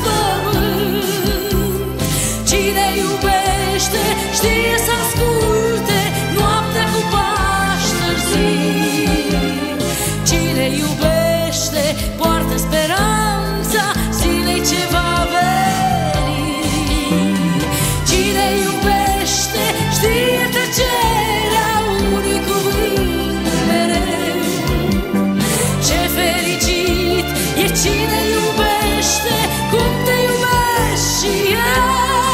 pământ. Cine iubește știe să asculte noaptea cu pași târzii. Cine iubește poartă speranța zilei ce va veni. Cine iubește știe tăcerea unui cuvânt mereu. Ce fericit e cine iubește cum te iubesc și eu.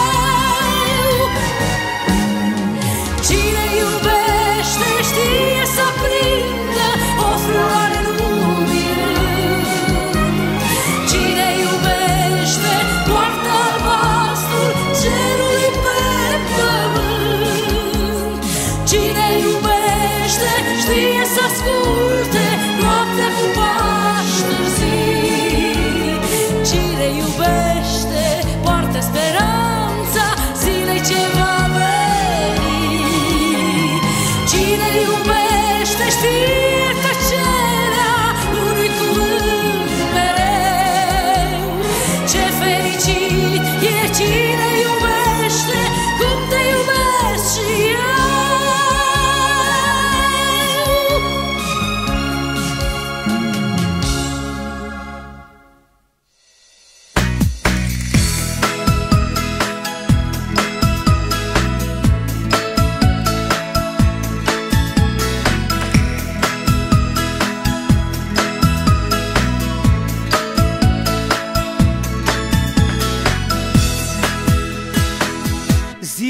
Știe să prindă o floare luminând. Cine iubește poartă albastrul cerului pe pământ. Cine iubește știe să asculte noaptea cu pași târzii. Cine iubește poartă speranța zilei ce va veni. Cine iubește știe tăcerea unui cuvânt mereu. Ce fericit e cine iubește cum te iubesc și eu.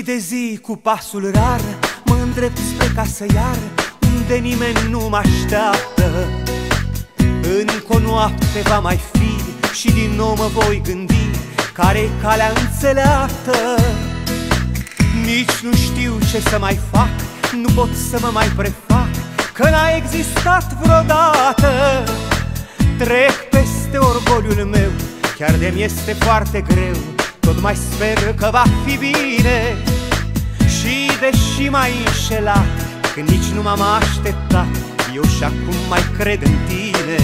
de zi cu pasul rar mă îndrept spre casă iar, unde nimeni nu mă așteaptă. Încă o noapte va mai fi și din nou mă voi gândi care-i calea înțeleaptă. Nici nu știu ce să mai fac, nu pot să mă mai prefac că n-a existat vreodată. Trec peste orgoliul meu, chiar de-mi este foarte greu, tot mai sper că va fi bine. Și deși m-ai înșelat, când nici nu m-am așteptat, eu și acum mai cred în tine.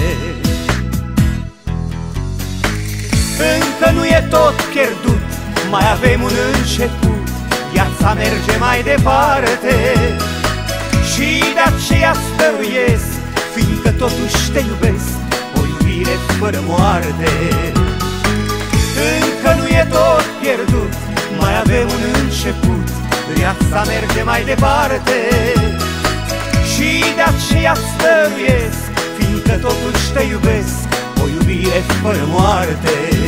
Încă nu e tot pierdut, mai avem un început, viața merge mai departe. Și de aceea stăruiesc, fiindcă totuși te iubesc, o iubire fără moarte. Încă nu e tot pierdut, mai avem un început, viața merge mai departe. Și de aceea stăruiesc, fiindcă totuși te iubesc, o iubire fără moarte.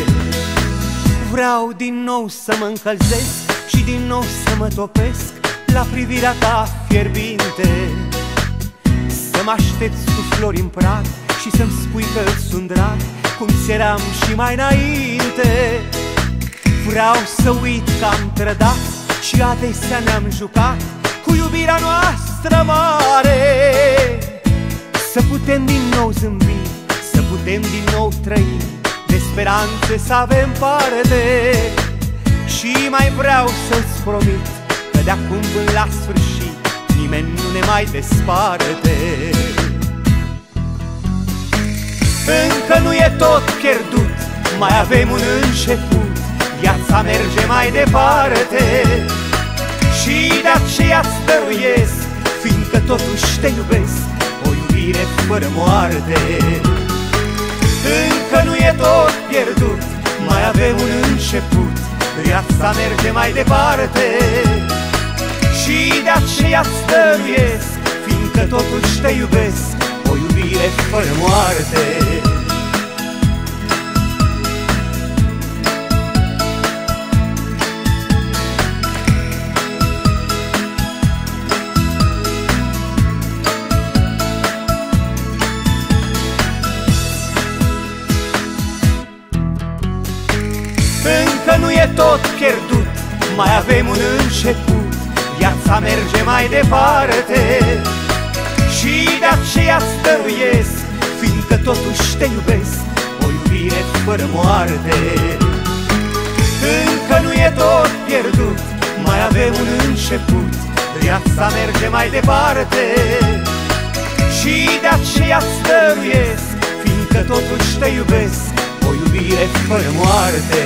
Vreau din nou să mă încălzesc și din nou să mă topesc la privirea ta fierbinte. Să mă aștepți cu flori în prag și să-mi spui că îți sunt drag, cum ți eram și mai înainte. Vreau să uit că am trădat și adesea ne-am jucat cu iubirea noastră mare. Să putem din nou zâmbi, să putem din nou trăi, de speranțe să avem parte. Și mai vreau să-ți promit că de acum până la sfârșit nimeni nu ne mai desparte. Încă nu e tot pierdut, mai avem un început, viața merge mai departe. Și de aceea stăruiesc, fiindcă totuși te iubesc, o iubire fără moarte. Încă nu e tot pierdut, mai avem un început, viața merge mai departe. Și de aceea stăruiesc, fiindcă totuși te iubesc, o iubire fără moarte. Încă nu e tot pierdut, mai avem un început, viața merge mai departe. Și de aceea stăruiesc, fiindcă totuși te iubesc, o iubire fără moarte. Încă nu e tot pierdut, mai avem un început, viața merge mai departe. Și de aceea stăruiesc, fiindcă totuși te iubesc, o iubire fără moarte.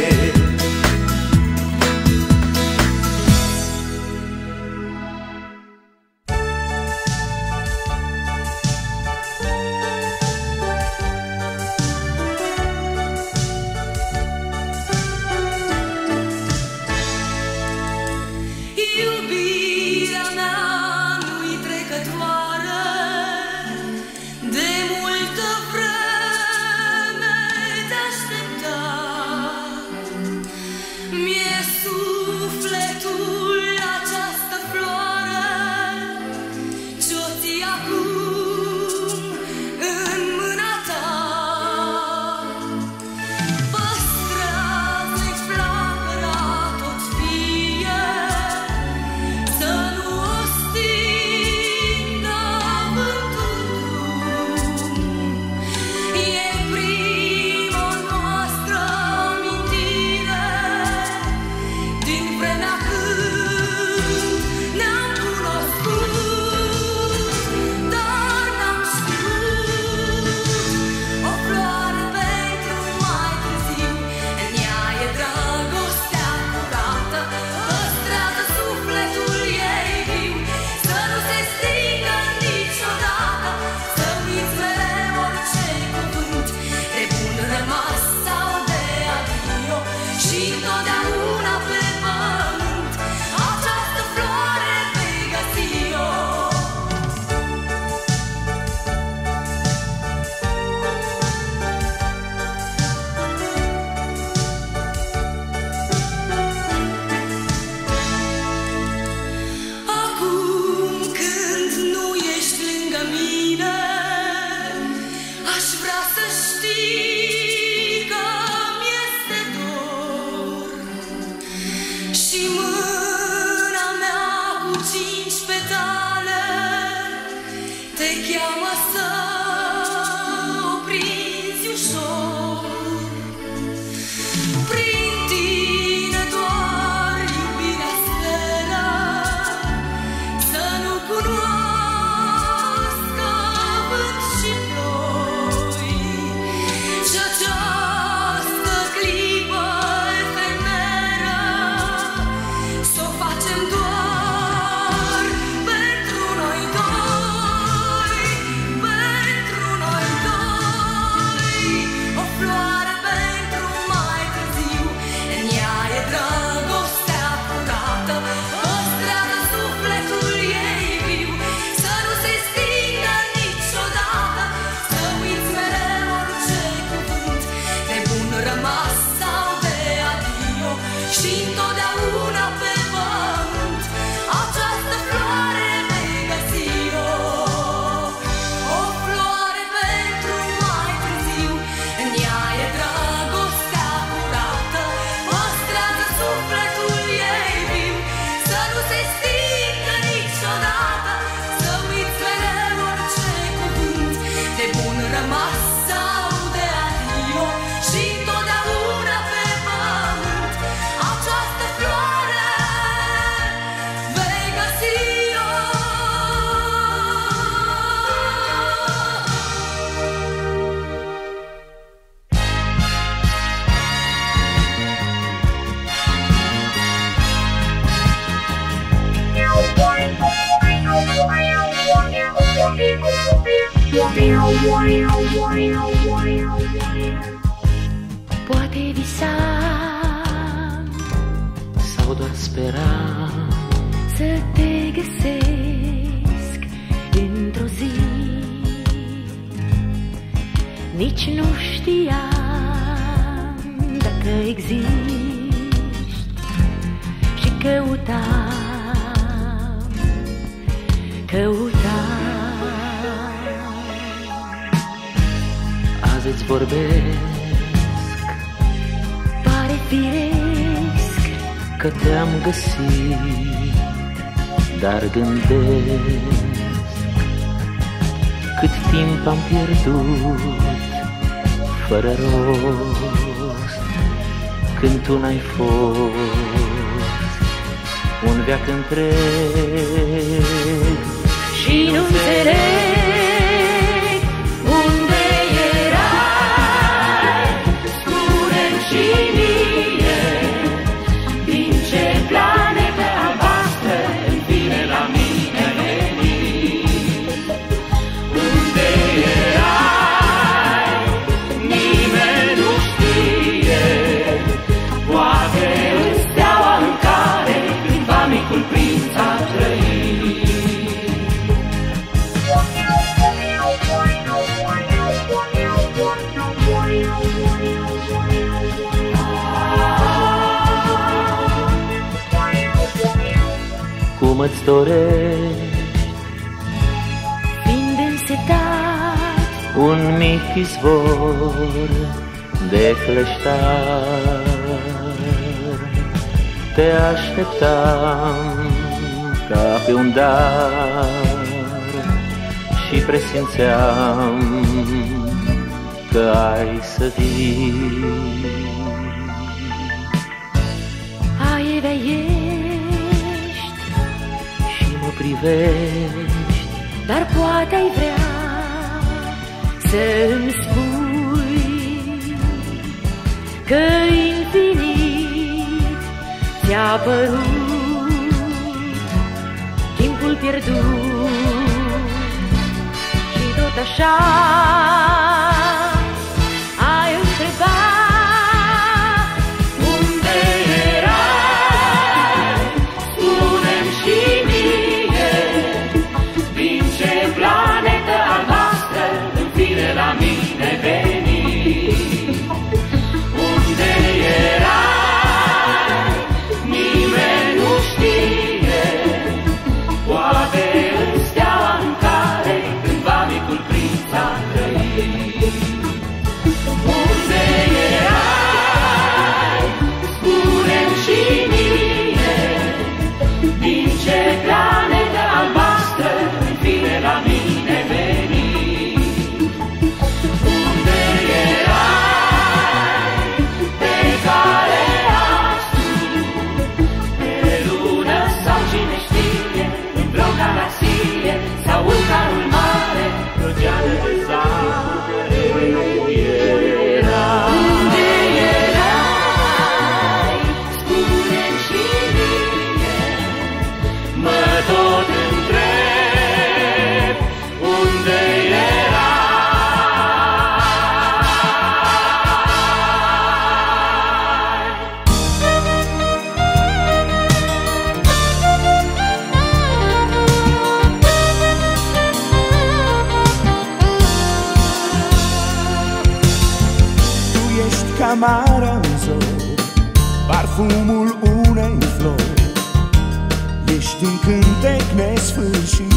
Și mâna mea cu 5 petale te cheamă să o prinzi ușor. Prin tine doar iubirea speră să nu cunoască vânt și ploi. Și această clipă efemeră s-o facem doar pentru noi doi, pentru noi doi. O floare pentru mai târziu, în ea e dragostea curată, păstrează sufletul ei viu, să nu se stingă niciodată, să uiți mereu orice cuvânt de bun rămas sau de adio, și întotdeauna pe pământ această floare vei găsi-o. O floare pentru mai târziu, în ea e dragostea curată, păstrează sufletul ei viu, să nu se stingă niciodată, să uiți mereu orice cuvânt de bun rămas sau de adio, și întotdeauna pe pământ această floare vei găsi-o. Poate visam Sau doar speram să te găsesc într-o zi. Nici nu știam dacă existi și căutam. Azi îți vorbesc, Pare firesc că te-am găsit, dar gândesc cât timp am pierdut fără rost, când tu n-ai fost un veac întreg. și nu înțeleg unde erai. Spune-mi și mie din ce planetă albastră îmi vine la mine veni. Unde erai, nimeni nu știe, poate în steaua în care cândva micul prinț a trăit. Cum îți dorești Fiind însetat un mic izvor de cleștar, te așteptam ca pe un dar și presimțeam că ai să vii. aievea ești Și mă privești, dar poate ai vrea să-mi spui că infinit ți-a părut timpul pierdut și tot așa ai întrebat unde erai. Spune-mi și mie din ce planetă albastră îmi vine la mine veni. Unde erai, nimeni nu știe, poate în steaua în care cândva micul prinț a trăit. parfumul unei flori, ești un cântec nesfârșit.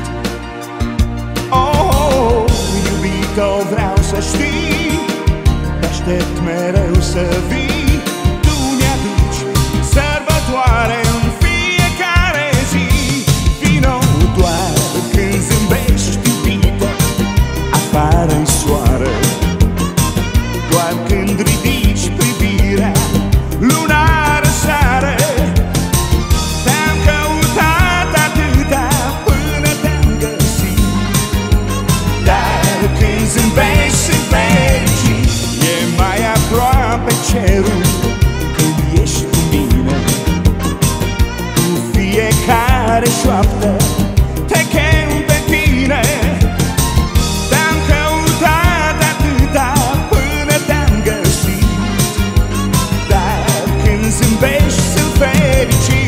Oh, iubito, vreau să știi, te-aștept mereu să vii. Tu mi-aduci sărbătoare în fiecare zi. Vino doar când zâmbești, iubito, afară-i soare. Doar când ridici privirea, luna răsare. Te-am căutat atâta până te-am găsit, dar când zâmbești sunt fericit. E mai aproape cerul când ești cu mine. Cu fiecare șoaptă te chem pe tine. Te-am căutat atâta până te-am găsit, dar când zâmbești sunt fericit.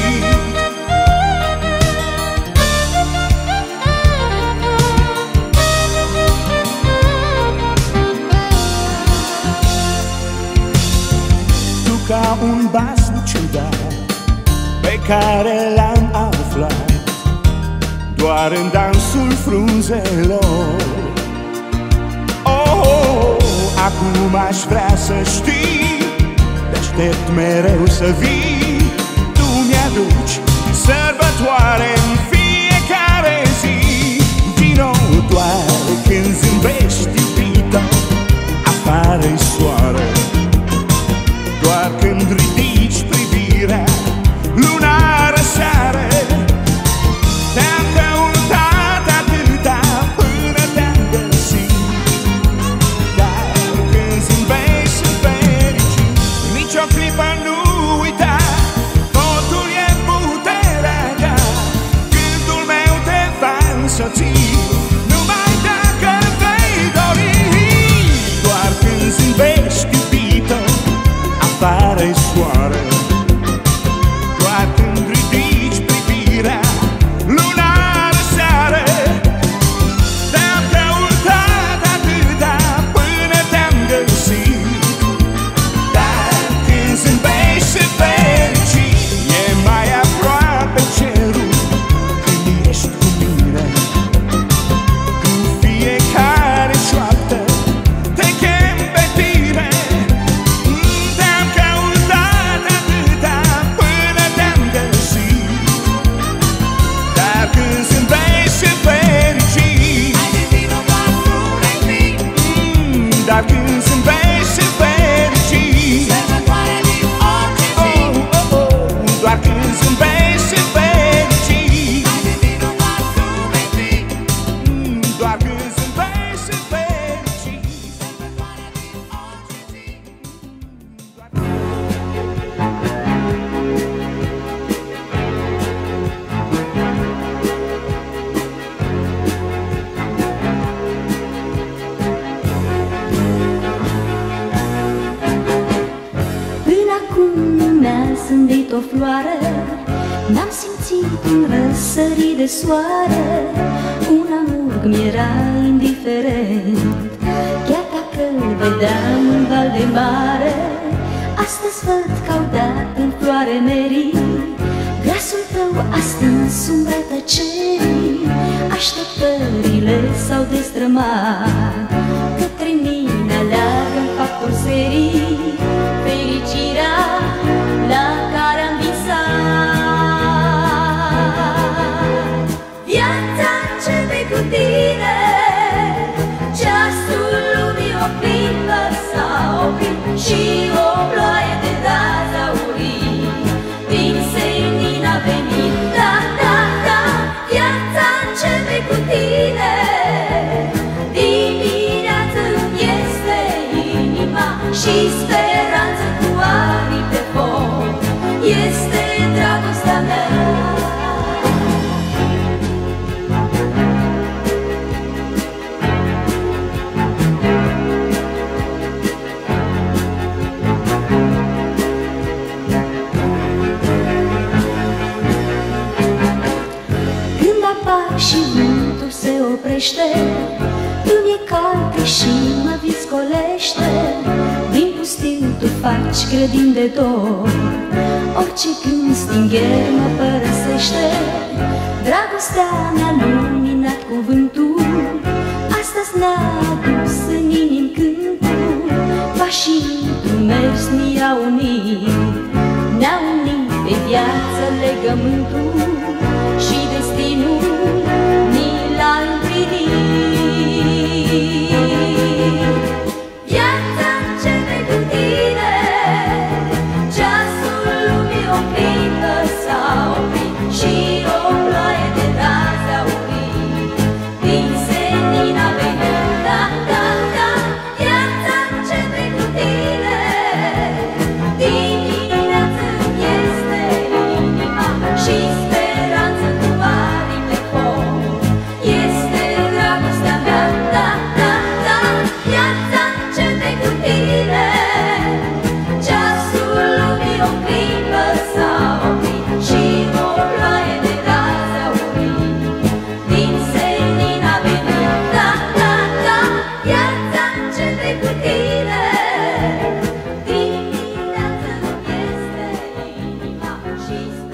Tu ca un basm ciudat pe care l-am aflat doar în dansul frunzelor. Oh, acum aș vrea să știi, te-aștept mereu să vii. Tu mi-aduci sărbătoare în fiecare zi. Vino doar când zâmbești, iubito, afară-i soare. Doar când ridici privirea, luna răsare. Te-am căutat atâta până te-am găsit, dar când zâmbești sunt fericit. Nici o clipă nu uita, totul e puterea ta. Gândul meu te va însoți, numai dacă vei dori. Doar când zâmbești, iubito, afară-i soare. Doar când ridici privirea, luna răsare. Te-am căutat atâta până te-am găsit, dar când zâmbești sunt fericit. E mai aproape cerul când ești cu mine. Cu fiecare șoaptă te chem pe tine. Te-am căutat atâta până te-am găsit, dar când zâmbești sunt fericit. Dar când zâmbești sunt fericit. Doar când zâmbești sunt fericit. Doar când zâmbești sunt fericit. Până acum nu mi-a zâmbit o floare, n-am simțit un răsărit de soare. Un amurg mi-era indiferent, chiar dacă îl vedeam în val de mare. Astăzi văd că au dat în floare merii, glasul tău astăzi umbră tăcerii. Așteptările s-au destrămat, către mine aleargă-n factul serii. Fericirea la care am visat, viața începe cu tine. Ceasul lumii o clipă s-a oprit și o ploaie de raze aurii din senin a venit. Da, da, da, viața începe cu tine. Dimineața-mi este inima și speranță cu aripi de foc. Este dragostea mea. Când apar și vântul se oprește, îmi e cald și mă viscolește. Din pustiu tu faci aici credin de tot. Orice când stingher mă părăsește, dragostea mi-a luminat cuvântul. Astăzi ne-a dus în inim cântul, pașii într-un mers ne-au unit pe viață legământul și destinul ni l-a împlinit. Viața începe cu tine, ceasul lumii o clipă s-a oprit și o ploaie de raze aurii din senin a venit. Da, da, da, viața începe cu tine, dimineață este inima și speranță cu aripi de foc. Este dragostea mea, da, da, da, viața începe cu tine, ceasul lumii o clipă s-a oprit și o ploaie de raze aurii din senin a venit. Da, da, da, viața începe cu tine, dimineață este inima și